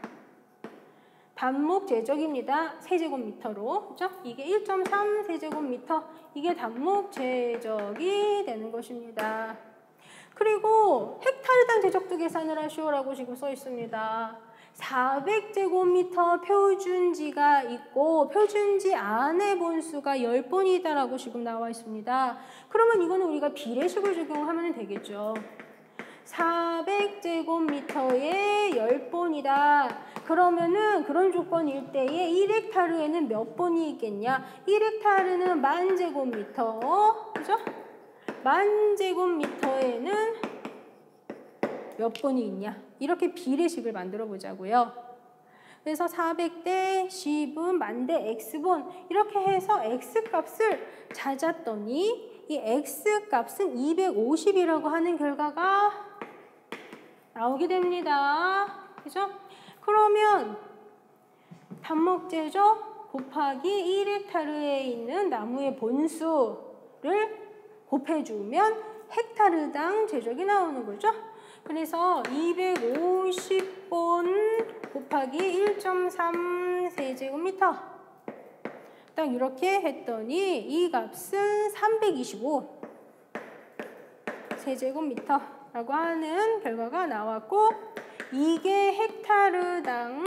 단목 제적입니다. 세제곱미터로. 그죠? 이게 일 점 삼 세제곱미터. 이게 단목 제적이 되는 것입니다. 그리고 헥타르당 제적도 계산을 하시오라고 지금 써 있습니다. 사백 제곱미터 표준지가 있고 표준지 안에 본수가 십 번이다라고 지금 나와 있습니다. 그러면 이거는 우리가 비례식을 적용하면 되겠죠. 사백 제곱미터의 십 번이다. 그러면은 그런 조건일 때에 일 헥타르에는 몇 번이 있겠냐? 일 헥타르는 만 제곱미터. 그죠? 만 제곱미터에는 몇 번이 있냐? 이렇게 비례식을 만들어 보자고요. 그래서 사백 대 십은 만 대 X번 이렇게 해서 X값을 찾았더니 이 X값은 이백오십이라고 하는 결과가 나오게 됩니다. 그죠? 그러면 단목재죠? 곱하기 일 헥타르에 있는 나무의 본수를 곱해주면 헥타르당 제적이 나오는 거죠. 그래서 이백오십 번 곱하기 일 점 삼 세제곱미터 딱 이렇게 했더니 이 값은 삼백이십오 세제곱미터라고 하는 결과가 나왔고 이게 헥타르당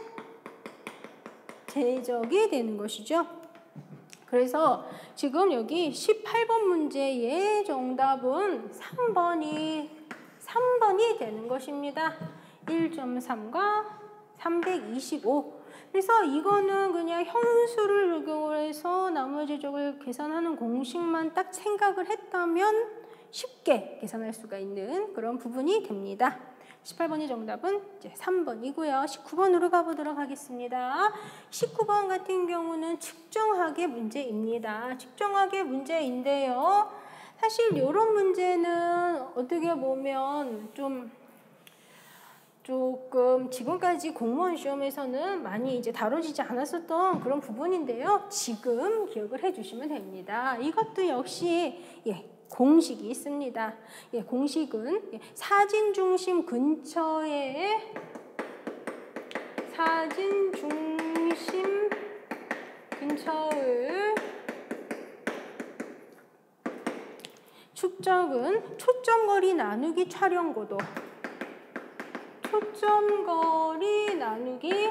제적이 되는 것이죠. 그래서 지금 여기 십팔 번 문제의 정답은 삼 번이 삼 번이 되는 것입니다. 일 점 삼과 삼백이십오. 그래서 이거는 그냥 형수를 적용을 해서 나무의 제적을 계산하는 공식만 딱 생각을 했다면 쉽게 계산할 수가 있는 그런 부분이 됩니다. 십팔 번의 정답은 이제 삼 번이고요. 십구 번으로 가보도록 하겠습니다. 십구 번 같은 경우는 측정하기 문제입니다. 측정하기 문제인데요. 사실 이런 문제는 어떻게 보면 좀 조금 지금까지 공무원 시험에서는 많이 이제 다뤄지지 않았었던 그런 부분인데요. 지금 기억을 해주시면 됩니다. 이것도 역시 예. 공식이 있습니다. 예, 공식은 예, 사진 중심 근처에 사진 중심 근처의 축적은 초점거리 나누기 촬영고도 초점거리 나누기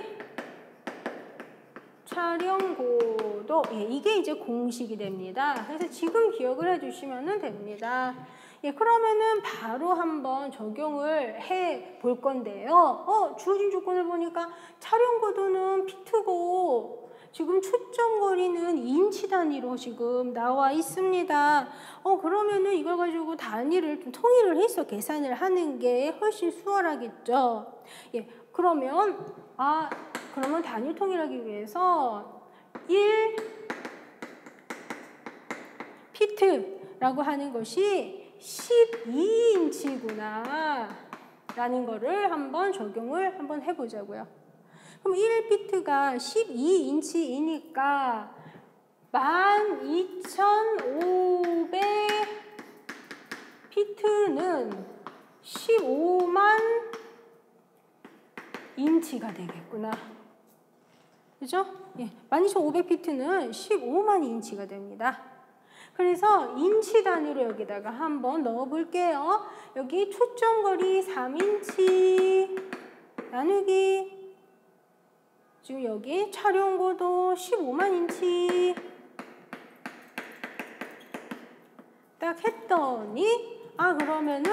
촬영고도 예, 이게 이제 공식이 됩니다. 그래서 지금 기억을 해주시면 됩니다. 예, 그러면은 바로 한번 적용을 해 볼 건데요. 어, 주어진 조건을 보니까 촬영고도는 피트고 지금 초점거리는 인치 단위로 지금 나와 있습니다. 어, 그러면은 이걸 가지고 단위를 좀 통일을 해서 계산을 하는 게 훨씬 수월하겠죠. 예, 그러면 아, 그러면 단위 통일하기 위해서 일 피트라고 하는 것이 십이 인치구나 라는 거를 한번 적용을 한번 해보자고요. 그럼 일 피트가 십이 인치이니까 만 이천오백 피트는 십오만 인치가 되겠구나. 그죠? 예, 만 이천오백 피트는 십오만 인치가 됩니다. 그래서 인치 단위로 여기다가 한번 넣어 볼게요. 여기 초점거리 삼 인치 나누기 지금 여기 촬영고도 십오만 인치 딱 했더니 아 그러면은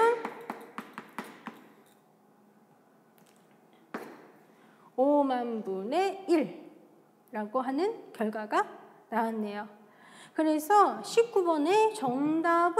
오만 분의 일라고 하는 결과가 나왔네요. 그래서 십구 번의 정답은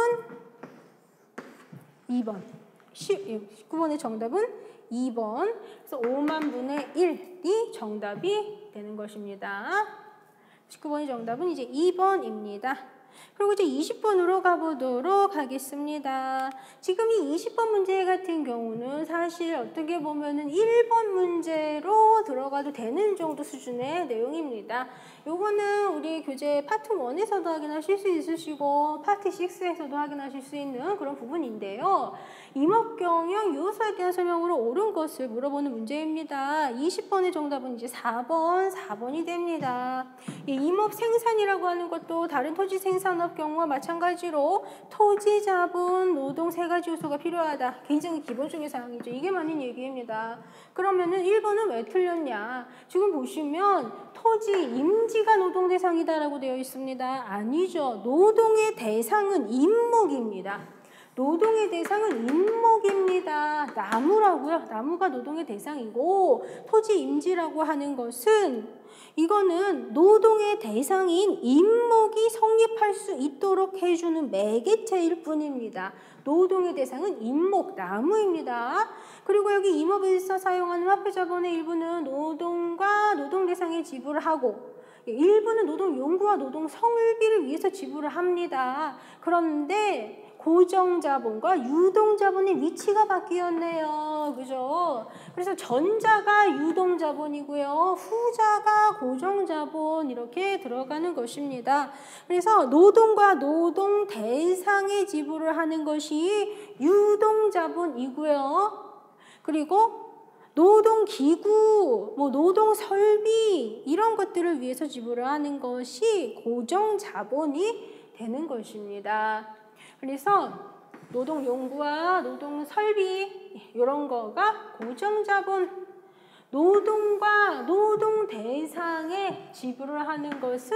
이 번. 십구 번의 정답은 이 번. 그래서 오만 분의 일이 정답이 되는 것입니다. 십구 번의 정답은 이제 이 번입니다. 그리고 이제 이십 번으로 가보도록 하겠습니다. 지금 이 이십 번 문제 같은 경우는 사실 어떻게 보면은 일 번 문제로 들어가도 되는 정도 수준의 내용입니다. 요거는 우리 교재 파트 일에서도 확인하실 수 있으시고 파트 육에서도 확인하실 수 있는 그런 부분인데요. 임업경영 유효사에 대한 설명으로 옳은 것을 물어보는 문제입니다. 이십 번의 정답은 이제 사 번, 사 번이 됩니다. 이 임업 생산이라고 하는 것도 다른 토지 생산업 경우와 마찬가지로 토지, 자본, 노동 세 가지 요소가 필요하다. 굉장히 기본적인 사항이죠. 이게 맞는 얘기입니다. 그러면은 일 번은 왜 틀렸냐? 지금 보시면 토지, 임지가 노동 대상이다라고 되어 있습니다. 아니죠. 노동의 대상은 임목입니다. 노동의 대상은 임목입니다. 나무라고요. 나무가 노동의 대상이고 토지 임지라고 하는 것은 이거는 노동의 대상인 임목이 성립할 수 있도록 해주는 매개체일 뿐입니다. 노동의 대상은 임목, 나무입니다. 그리고 여기 임업에서 사용하는 화폐자본의 일부는 노동과 노동 대상에 지불을 하고 일부는 노동 용구와 노동 성비를 위해서 지불을 합니다. 그런데 고정자본과 유동자본의 위치가 바뀌었네요. 그죠? 그래서 전자가 유동자본이고요. 후자가 고정자본 이렇게 들어가는 것입니다. 그래서 노동과 노동 대상에 지불을 하는 것이 유동자본이고요. 그리고 노동기구, 뭐 노동설비 이런 것들을 위해서 지불을 하는 것이 고정자본이 되는 것입니다. 그래서 노동용구와 노동설비 이런 거가 고정자본, 노동과 노동 대상에 지불을 하는 것은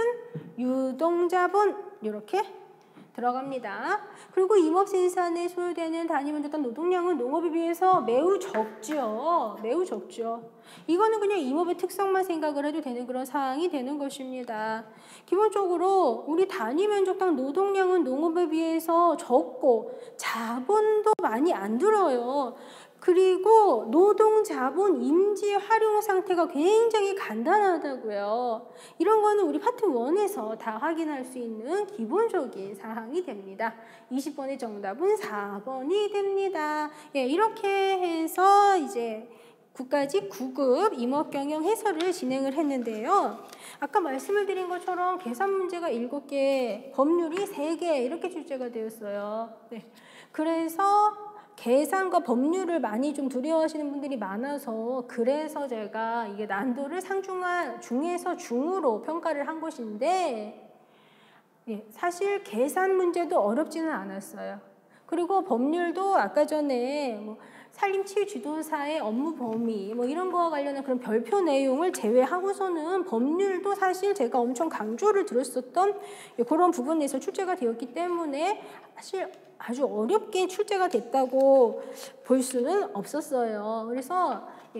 유동자본 이렇게 들어갑니다. 그리고 임업 생산에 소요되는 단위면적당 노동량은 농업에 비해서 매우 적죠. 매우 적죠. 이거는 그냥 임업의 특성만 생각을 해도 되는 그런 사항이 되는 것입니다. 기본적으로 우리 단위면적당 노동량은 농업에 비해서 적고 자본도 많이 안 들어요. 그리고 노동 자본 임지 활용 상태가 굉장히 간단하다고요. 이런 거는 우리 파트 일에서 다 확인할 수 있는 기본적인 사항이 됩니다. 이십 번의 정답은 사 번이 됩니다. 예, 이렇게 해서 이제 국가직 구 급 임업경영 해설을 진행을 했는데요. 아까 말씀을 드린 것처럼 계산 문제가 일곱 개, 법률이 세 개 이렇게 출제가 되었어요. 네. 그래서 계산과 법률을 많이 좀 두려워하시는 분들이 많아서 그래서 제가 이게 난도를 상중하, 중에서 중으로 평가를 한 것인데 예, 사실 계산 문제도 어렵지는 않았어요. 그리고 법률도 아까 전에 뭐 산림치유지도사의 업무 범위 뭐 이런 거와 관련한 그런 별표 내용을 제외하고서는 법률도 사실 제가 엄청 강조를 드렸었던 그런 부분에서 출제가 되었기 때문에 사실 아주 어렵게 출제가 됐다고 볼 수는 없었어요. 그래서 예,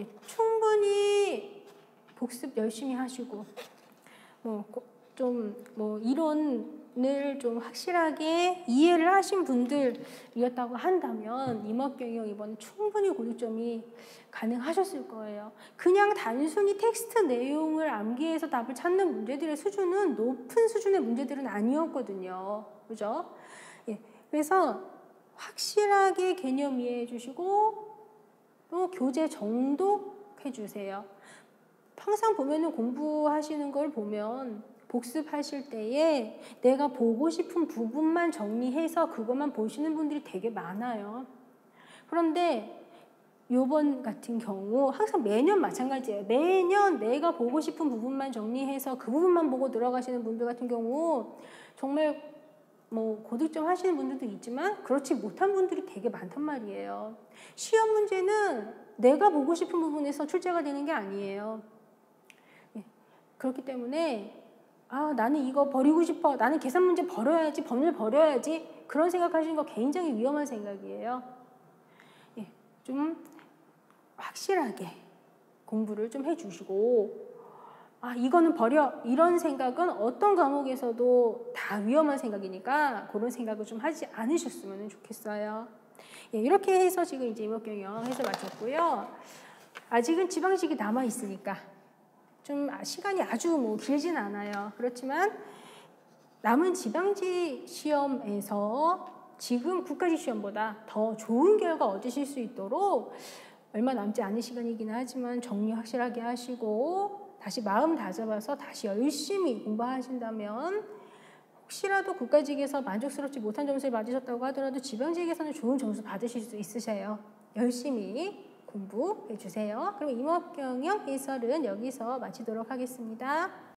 충분히 복습 열심히 하시고 뭐 좀 뭐 이론을 좀 확실하게 이해를 하신 분들이었다고 한다면 임업경영 이번에 충분히 고득점이 가능하셨을 거예요. 그냥 단순히 텍스트 내용을 암기해서 답을 찾는 문제들의 수준은 높은 수준의 문제들은 아니었거든요. 그죠? 예. 그래서 확실하게 개념 이해해 주시고 또 교재 정독해 주세요. 항상 보면은 공부하시는 걸 보면 복습하실 때에 내가 보고 싶은 부분만 정리해서 그것만 보시는 분들이 되게 많아요. 그런데 요번 같은 경우 항상 매년 마찬가지예요. 매년 내가 보고 싶은 부분만 정리해서 그 부분만 보고 들어가시는 분들 같은 경우 정말 뭐 고득점 하시는 분들도 있지만 그렇지 못한 분들이 되게 많단 말이에요. 시험 문제는 내가 보고 싶은 부분에서 출제가 되는 게 아니에요. 예. 그렇기 때문에 아 나는 이거 버리고 싶어. 나는 계산 문제 버려야지. 법률 버려야지. 그런 생각하시는 거 굉장히 위험한 생각이에요. 예. 좀 확실하게 공부를 좀 해주시고 아 이거는 버려 이런 생각은 어떤 과목에서도 다 위험한 생각이니까 그런 생각을 좀 하지 않으셨으면 좋겠어요. 예, 이렇게 해서 지금 이제 임업경영 해서 마쳤고요. 아직은 지방직이 남아 있으니까 좀 시간이 아주 뭐 길진 않아요. 그렇지만 남은 지방직 시험에서 지금 국가직 시험보다 더 좋은 결과 얻으실 수 있도록 얼마 남지 않은 시간이긴 하지만 정리 확실하게 하시고 다시 마음 다잡아서 다시 열심히 공부하신다면 혹시라도 국가직에서 만족스럽지 못한 점수를 받으셨다고 하더라도 지방직에서는 좋은 점수 받으실 수 있으세요. 열심히 공부해 주세요. 그럼 임업경영 해설은 여기서 마치도록 하겠습니다.